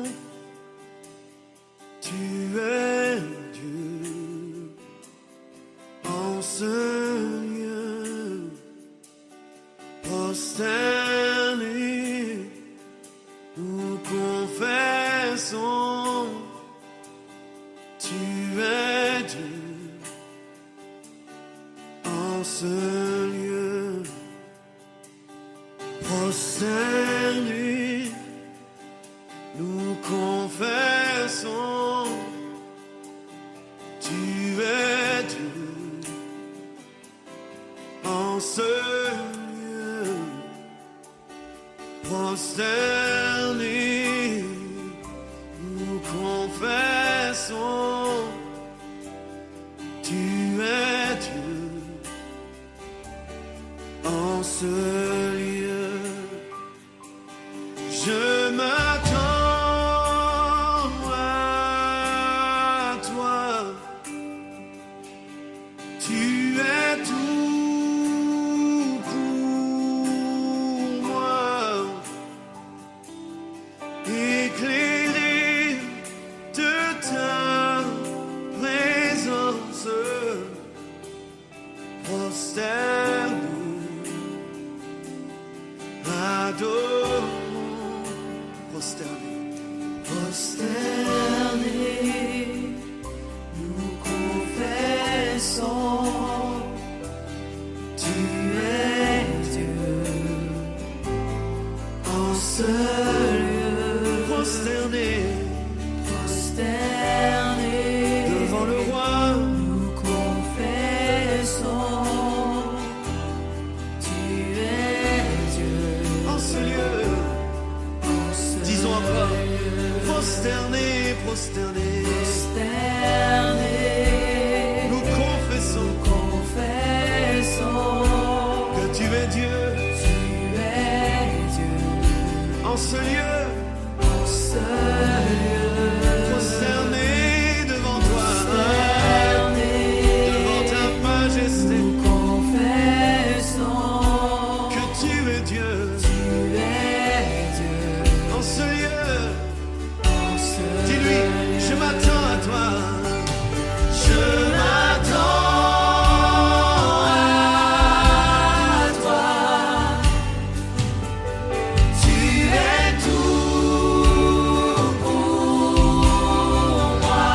tu es Dieu en ce lieu. Prosternés, nous confessons, tu es Dieu en ce lieu. Prosternés, nous confessons, tu es Dieu en ce lieu. Prosternés, nous confessons, tu es Dieu en ce lieu. Je m'attends à toi, tu es tout pour moi, éclairé de ta présence, prosternés, adorons, prosternés, prosternés, nous confessons, tu es Dieu en ce lieu. Prosternés, prosternés, devant le roi, nous confessons, tu es Dieu en ce lieu. Disons encore, prosternés, prosternés, prosternés, nous confessons, que tu es Dieu, en ce lieu, prosternés devant toi, devant ta majesté, que tu es Dieu, en ce lieu. Dis-lui, je m'attends à toi, je m'attends à toi, tu es tout pour moi,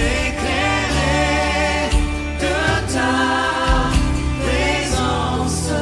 éclairé de ta présence,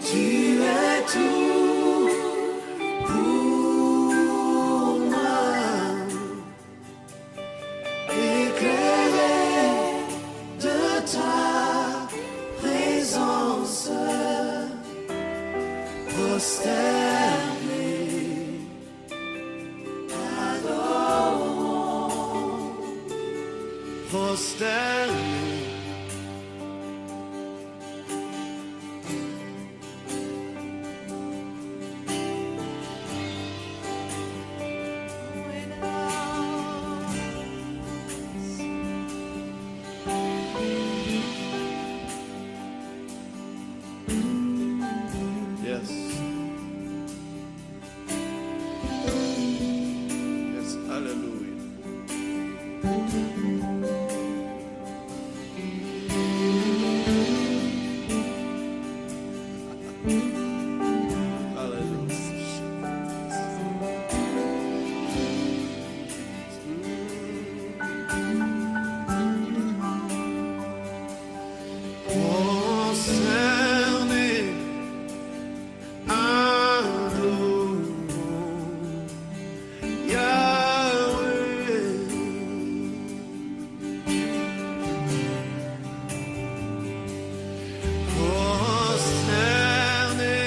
Tu es tout pour moi. Éclairé de ta présence, prosterné, adorant, prosterné. Yes. Yes, hallelujah. Concerné, adorons Yahweh. Concerné,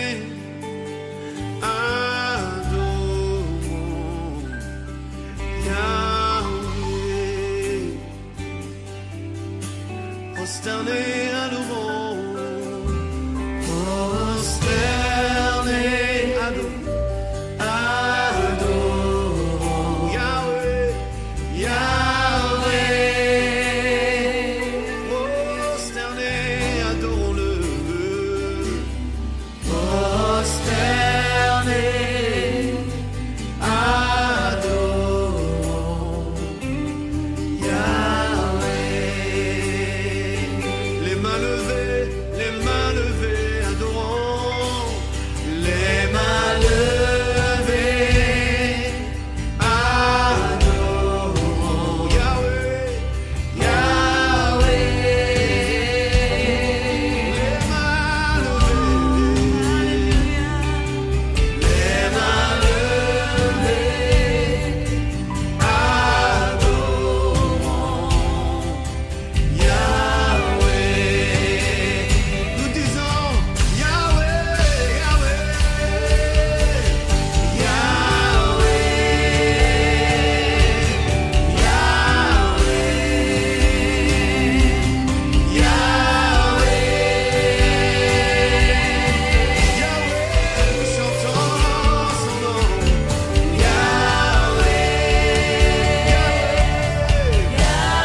adorons Yahweh. Consterné, adorons. Consterné, adorons Yahweh, Yahweh. Consterné, adorons-le. Consterné, adorons Yahweh. Les mains levées, adorons. Les mains levées, adorons Yahweh, Yahweh. Les mains levées, adorons Yahweh. Nous disons Yahweh, Yahweh, Yahweh, Yahweh, Yahweh, Yahweh, nous chantons son nom. Yahweh, Yahweh,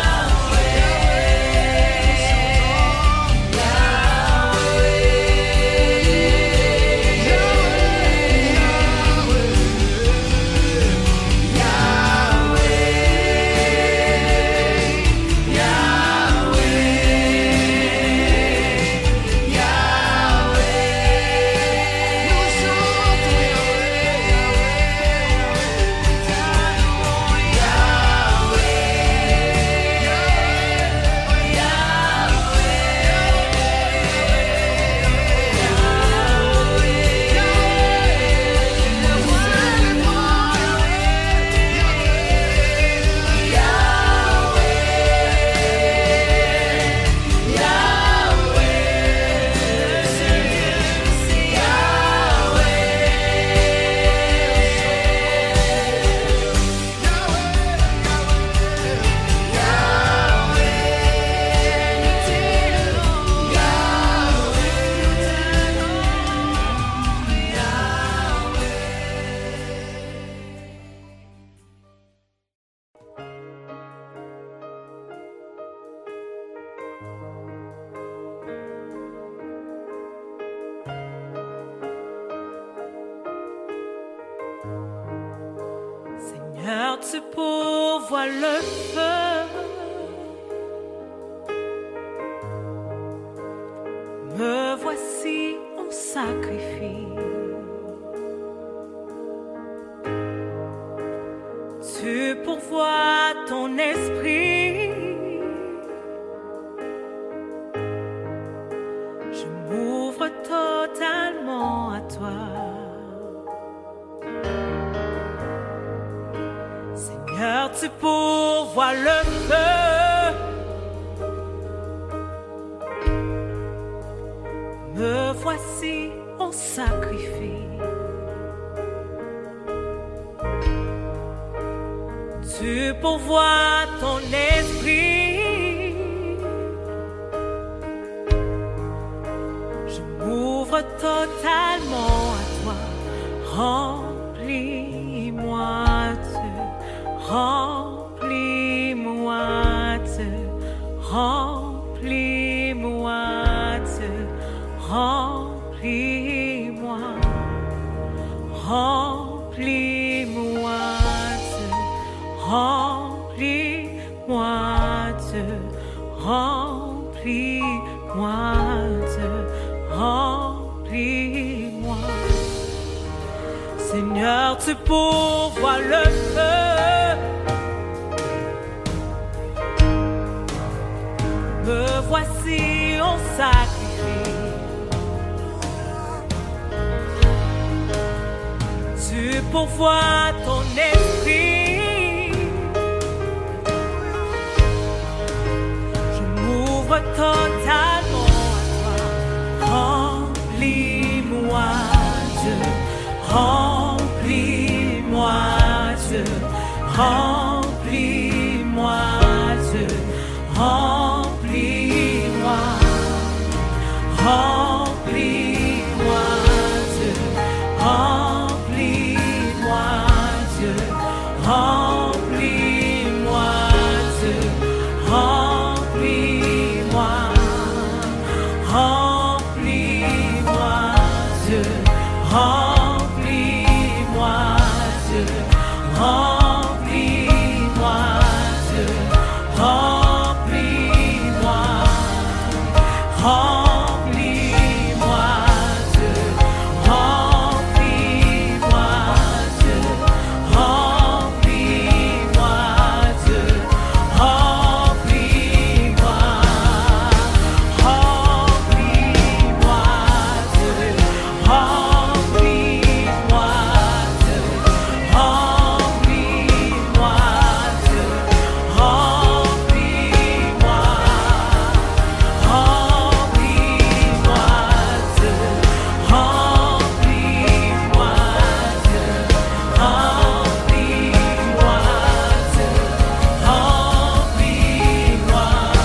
Seigneur, tu pourvois le feu. Me voici en sacrifice. Tu pourvois ton esprit. Je m'ouvre totalement. tu pourvois le feu. Me voici en sacrifice. Tu pourvois ton esprit. Je m'ouvre totalement à toi. Remplis-moi, remplis-moi, remplis-moi, remplis-moi, remplis-moi, remplis-moi, remplis-moi, remplis-moi. Seigneur, tu pourvois le feu. Me voici en sacrifice. Tu pourvois ton esprit. Je m'ouvre totalement à toi. Remplis-moi, Dieu. Remplis-moi, Dieu. Remplis-moi, Dieu. Remplis-moi. Remplis-moi, Dieu. Remplis-moi, Dieu. Remplis-moi, Dieu. Remplis-moi. Remplis-moi, Dieu. Remplis-moi, Dieu. Remplis-moi, Dieu. Remplis-moi. Remplis-moi, Dieu. Remplis-moi, Dieu. Remplis-moi, Dieu. Remplis-moi. Remplis-moi, Dieu. Remplis-moi, Dieu. Remplis-moi, Dieu. Remplis-moi. Remplis-moi, Dieu. Remplis-moi, Dieu. Remplis-moi, Dieu. Remplis-moi.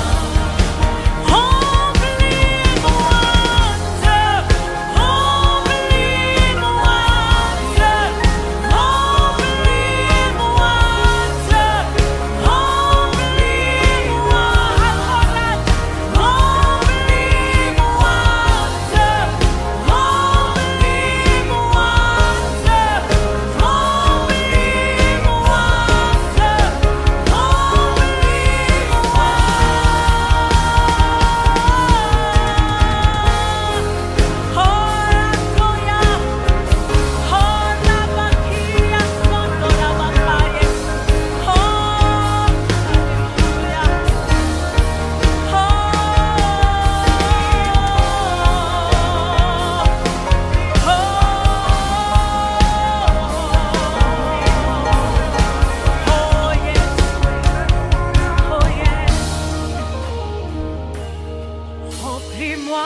Remplis-moi,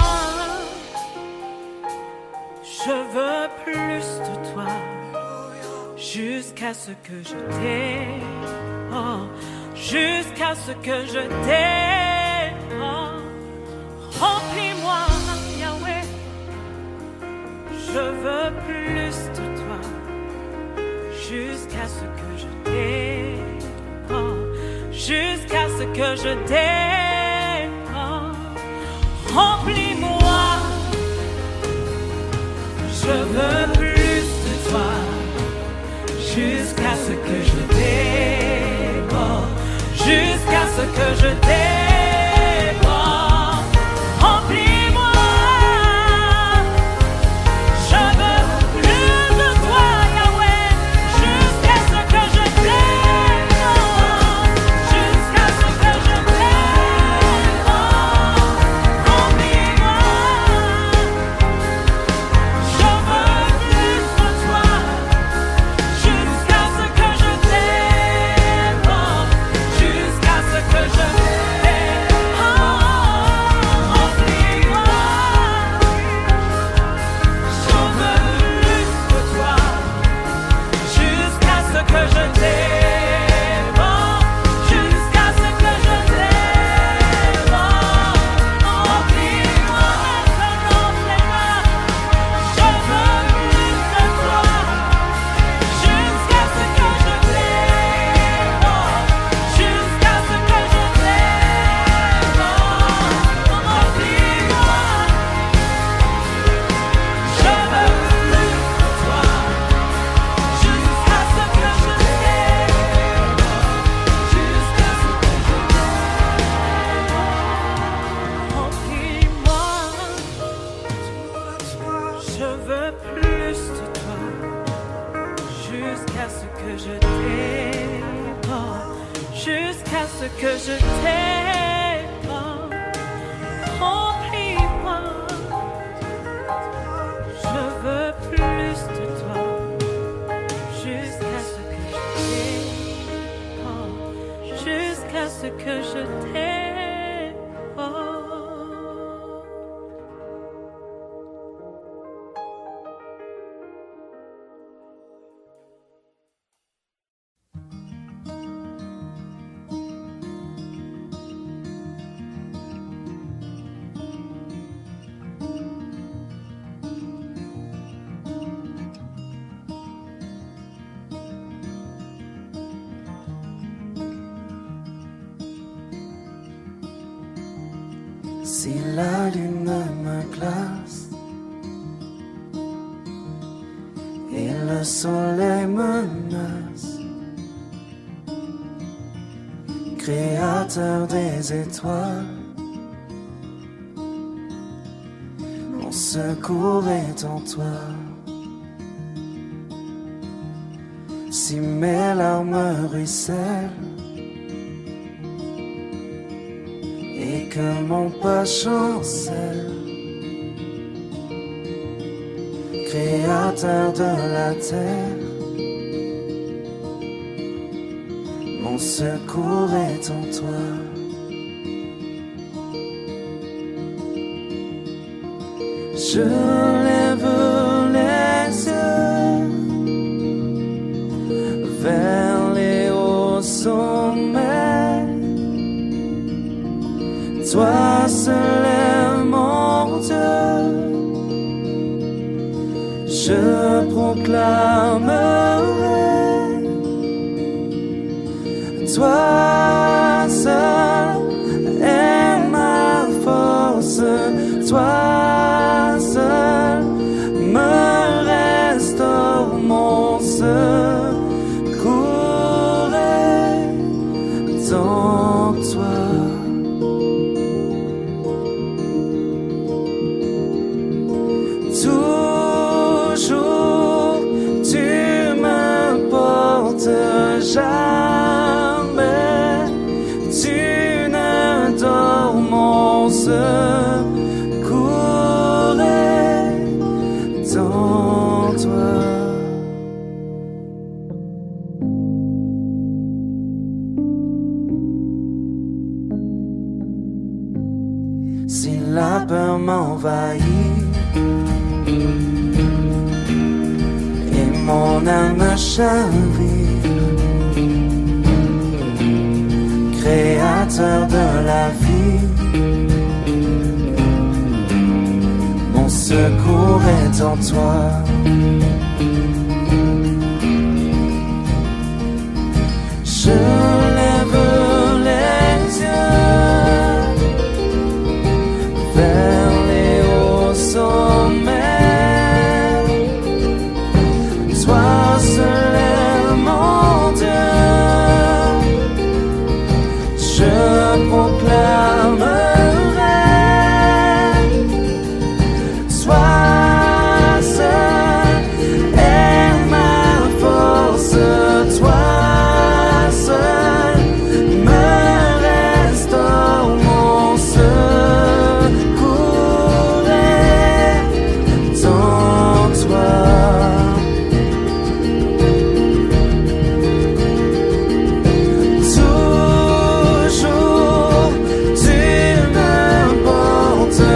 je veux plus de toi, jusqu'à ce que je t'aie, oh, jusqu'à ce que je t'aie, oh. Remplis-moi, Yahweh, je veux plus de toi, jusqu'à ce que je t'aie, oh, jusqu'à ce que je t'aie, oh. Remplis-moi, je veux plus de toi, jusqu'à ce que je déborde, jusqu'à ce que je déborde. Remplis-moi, je veux plus de toi, Yahweh, jusqu'à ce que je déborde, jusqu'à ce que je déborde. Remplis-moi, je veux plus de toi, jusqu'à ce que je déborde. Je veux plus de toi, jusqu'à ce que je déborde, jusqu'à ce que je déborde. Remplis-moi. Je veux plus de toi, jusqu'à ce que je déborde, jusqu'à ce que je déborde. Si la lune me glace et le soleil menace, créateur des étoiles, mon secours est en toi. Si mes larmes ruissellent et que mon pas chancelle, créateur de la terre, mon secours est en toi. Je lève les yeux vers les hauts sommets. Toi seul est mon Dieu, je proclamerai. Toi seul est ma force, toi seul me restaure, mon secours est en toi. Toujours tu me portes, jamais tu ne dors, mon secours est en toi. Si la peur m'envahit et mon âme chavire, créateur de la vie, mon secours est en toi. Je lève les yeux vers les hauts sommets. Toi seul est mon Dieu, je proclamerai. Toi seul est ma force, toi seul me restaure, mon secours est en toi. Toujours tu me portes,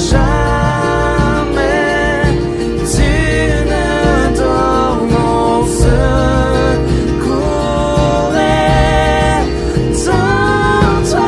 jamais tu ne dors, mon secours est en toi.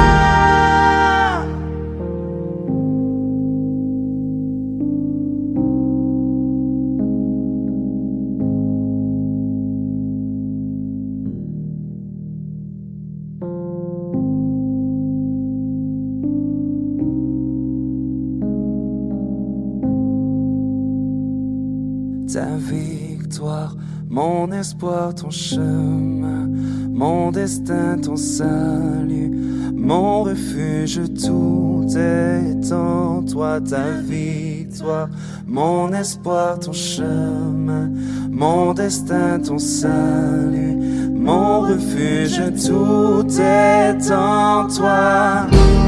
Ta victoire, mon espoir, ton chemin, mon destin, ton salut, mon refuge, tout est en toi. Ta victoire, victoire, mon espoir, ton chemin, mon destin, ton salut, mon refuge, tout est en toi.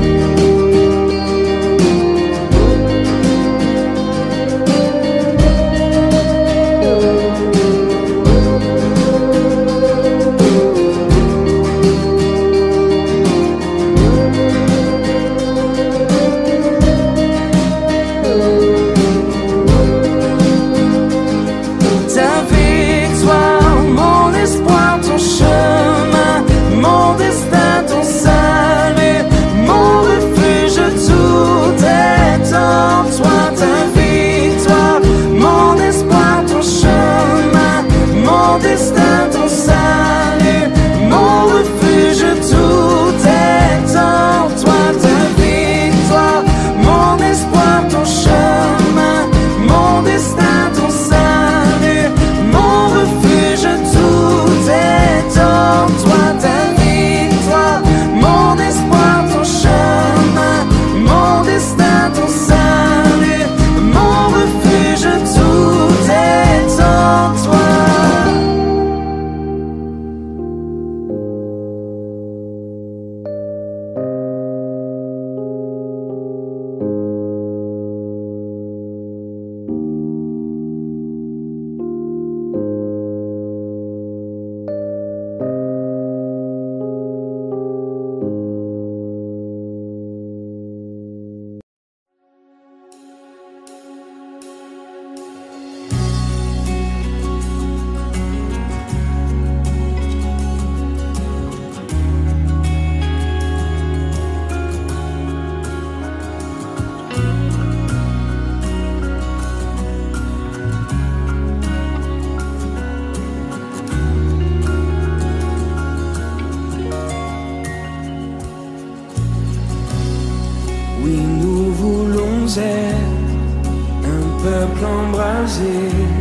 Oui, nous voulons être un peuple embrasé,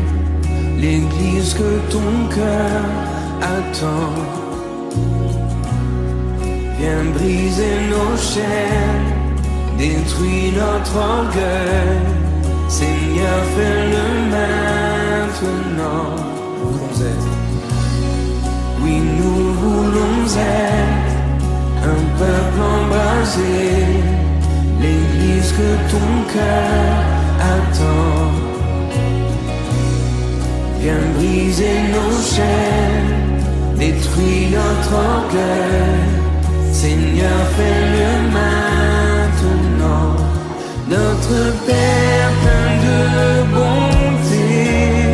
l'église que ton cœur attend. Viens briser nos chaînes, détruis notre orgueil. Seigneur, fais-le maintenant. Nous voulons être. Oui, nous voulons être un peuple embrasé, l'église que ton cœur attend. Viens briser nos chaînes, détruis notre orgueil. Seigneur, fais-le maintenant. Notre Père plein de bonté,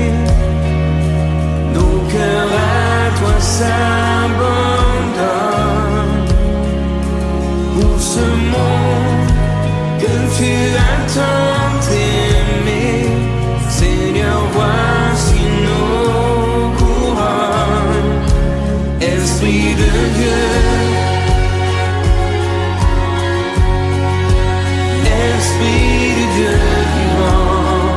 nos cœurs à toi s'abandonnent. Pour ce monde que tu as tant aimé, Seigneur, voici nos couronnes. Esprit de Dieu, Esprit de Dieu vivant,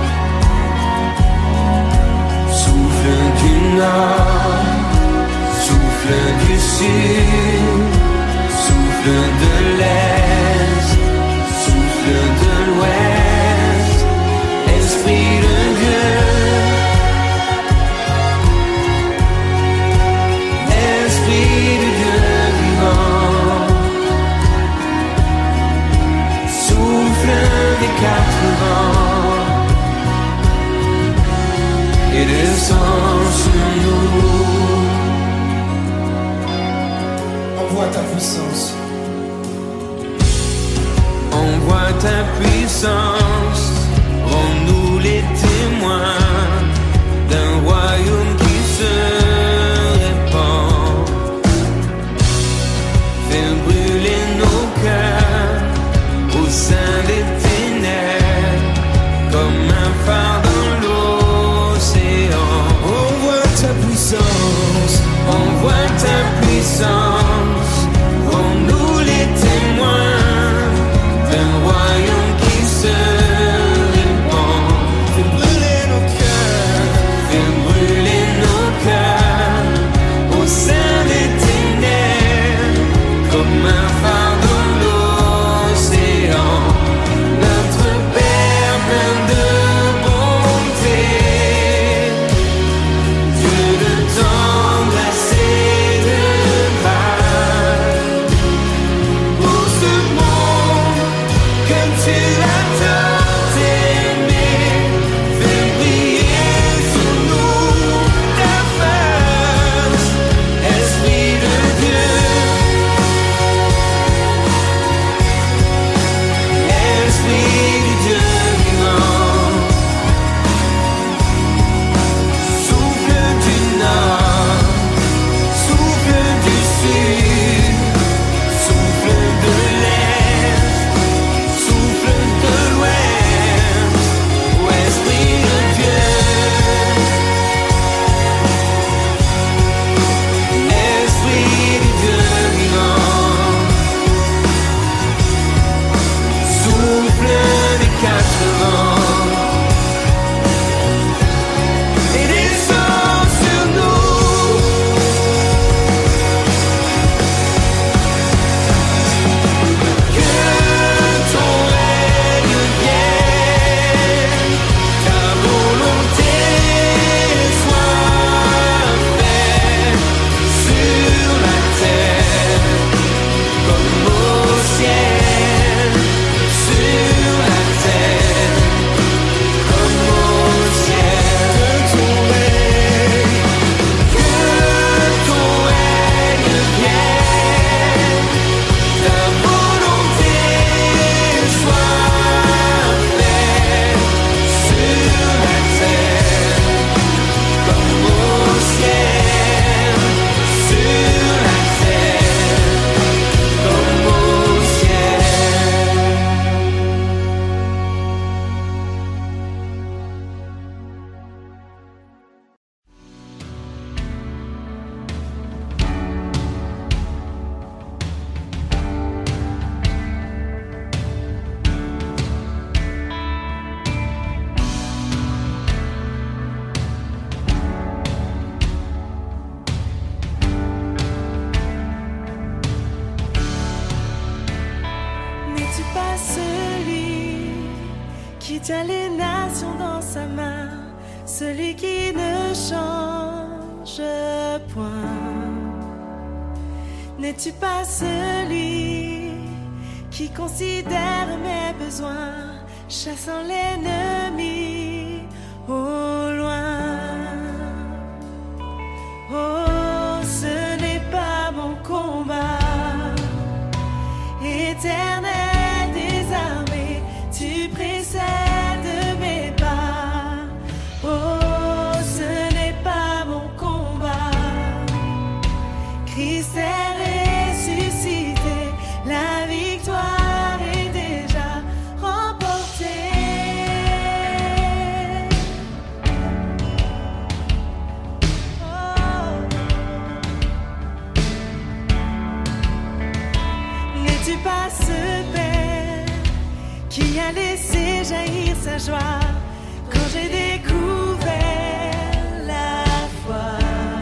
souffle du nord, souffle du sud, souffle de l'est, souffle de l'ouest, Esprit de Dieu, Esprit de Dieu vivant, souffle des quatre vents et descend sur nous. Envoie ta puissance. Envoie ta puissance, rends-nous les témoins d'un royaume qui se répand. Fais brûler nos cœurs au sein des ténèbres, comme un phare dans l'océan. Envoie ta puissance, envoie ta puissance, rends-nous les témoins d'un royaume qui se répand. Fais brûler nos cœurs, fais brûler nos cœurs au sein des ténèbres, comme un phare dans l'océan. Notre Père plein tient les nations dans sa main, celui qui ne change point. N'es-tu pas celui qui considère mes besoins, chassant l'ennemi au loin? Oh, ce n'est pas mon combat, éternel des armées, tu précèdes mes pas. Oh, ce n'est pas mon combat, Christ est ressuscité, la victoire est déjà remportée. Oh. N'es-tu pas ce Père qui a laissé jaillir sa joie quand j'ai découvert la foi?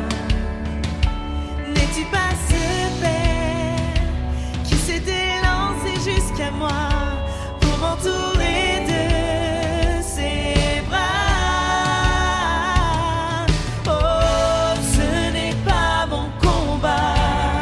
N'es-tu pas ce Père qui s'était lancé jusqu'à moi pour m'entourer de ses bras? Oh, ce n'est pas mon combat,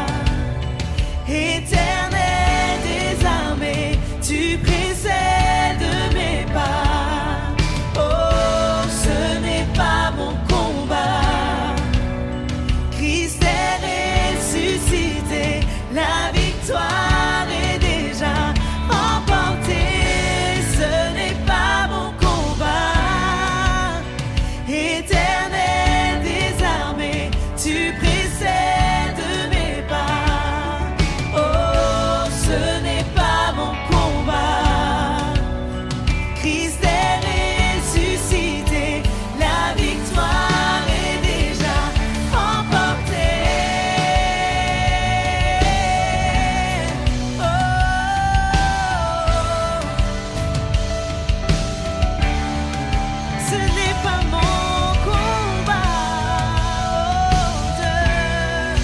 éternel des armées, tu précèdes mes pas. Oh, ce n'est pas mon combat, Christ est ressuscité, la victoire est déjà remportée. Ce n'est pas mon combat, éternel des armées, tu précèdes mes pas. Oh, ce n'est pas mon combat, Christ est ressuscité, la victoire est déjà remportée. Ce n'est pas mon combat, oh Dieu.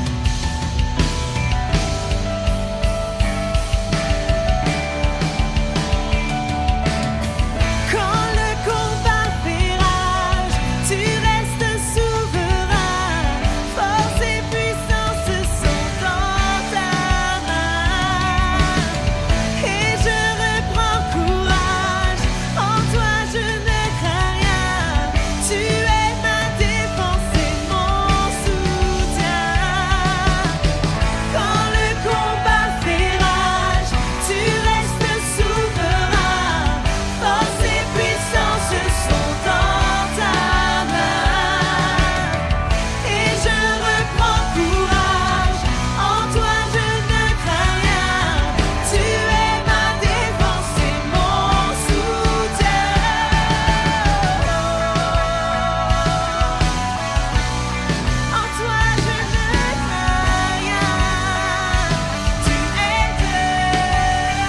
Quand le combat fait rage, tu restes souverain. Force et puissance sont dans ta main. Et je reprends courage, en toi je ne crains rien. Tu es ma défense et mon soutien. Quand le combat fait rage, tu restes souverain. Force et puissance sont dans ta main. Et je reprends courage, en toi je ne crains rien. Tu es ma défense et mon soutien. En toi je ne crains rien. Tu es Dieu.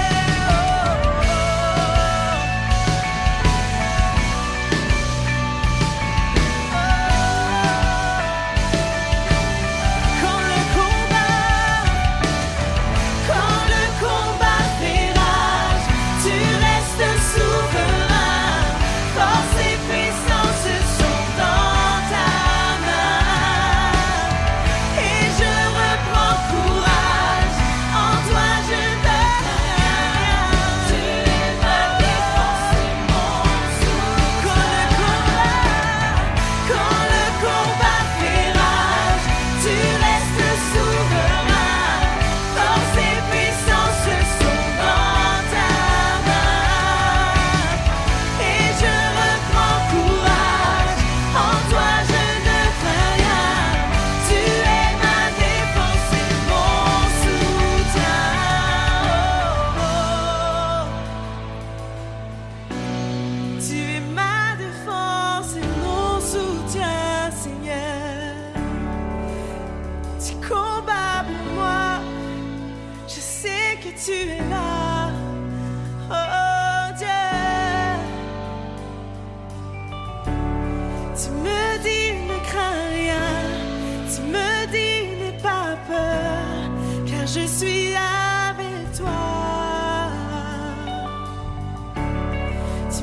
Quand le combat fait rage, tu restes souverain. Force et puissance sont dans ta main. Et je reprends courage, en toi je ne crains rien. Tu es ma défense et mon soutien. Quand le combat fait rage, tu restes souverain. Force et puissance sont dans ta main. Et je reprends courage, en toi je ne crains rien. Tu es ma défense et mon soutien. Tu es ma défense et mon soutien, Seigneur. Tu combats pour moi, je sais que tu es là, oh Dieu. Tu me dis ne crains rien, tu me dis n'aie pas peur, car je suis avec toi.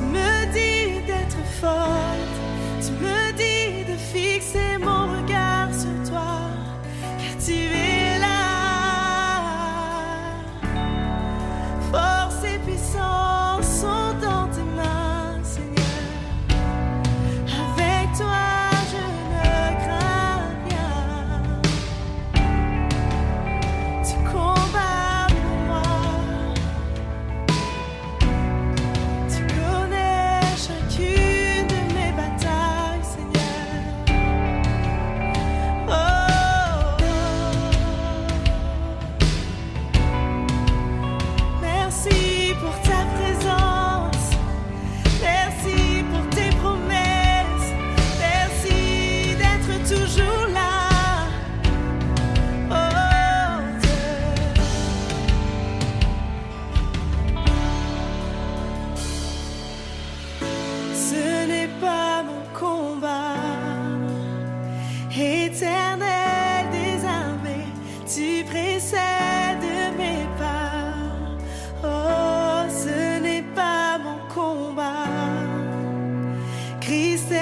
Christ est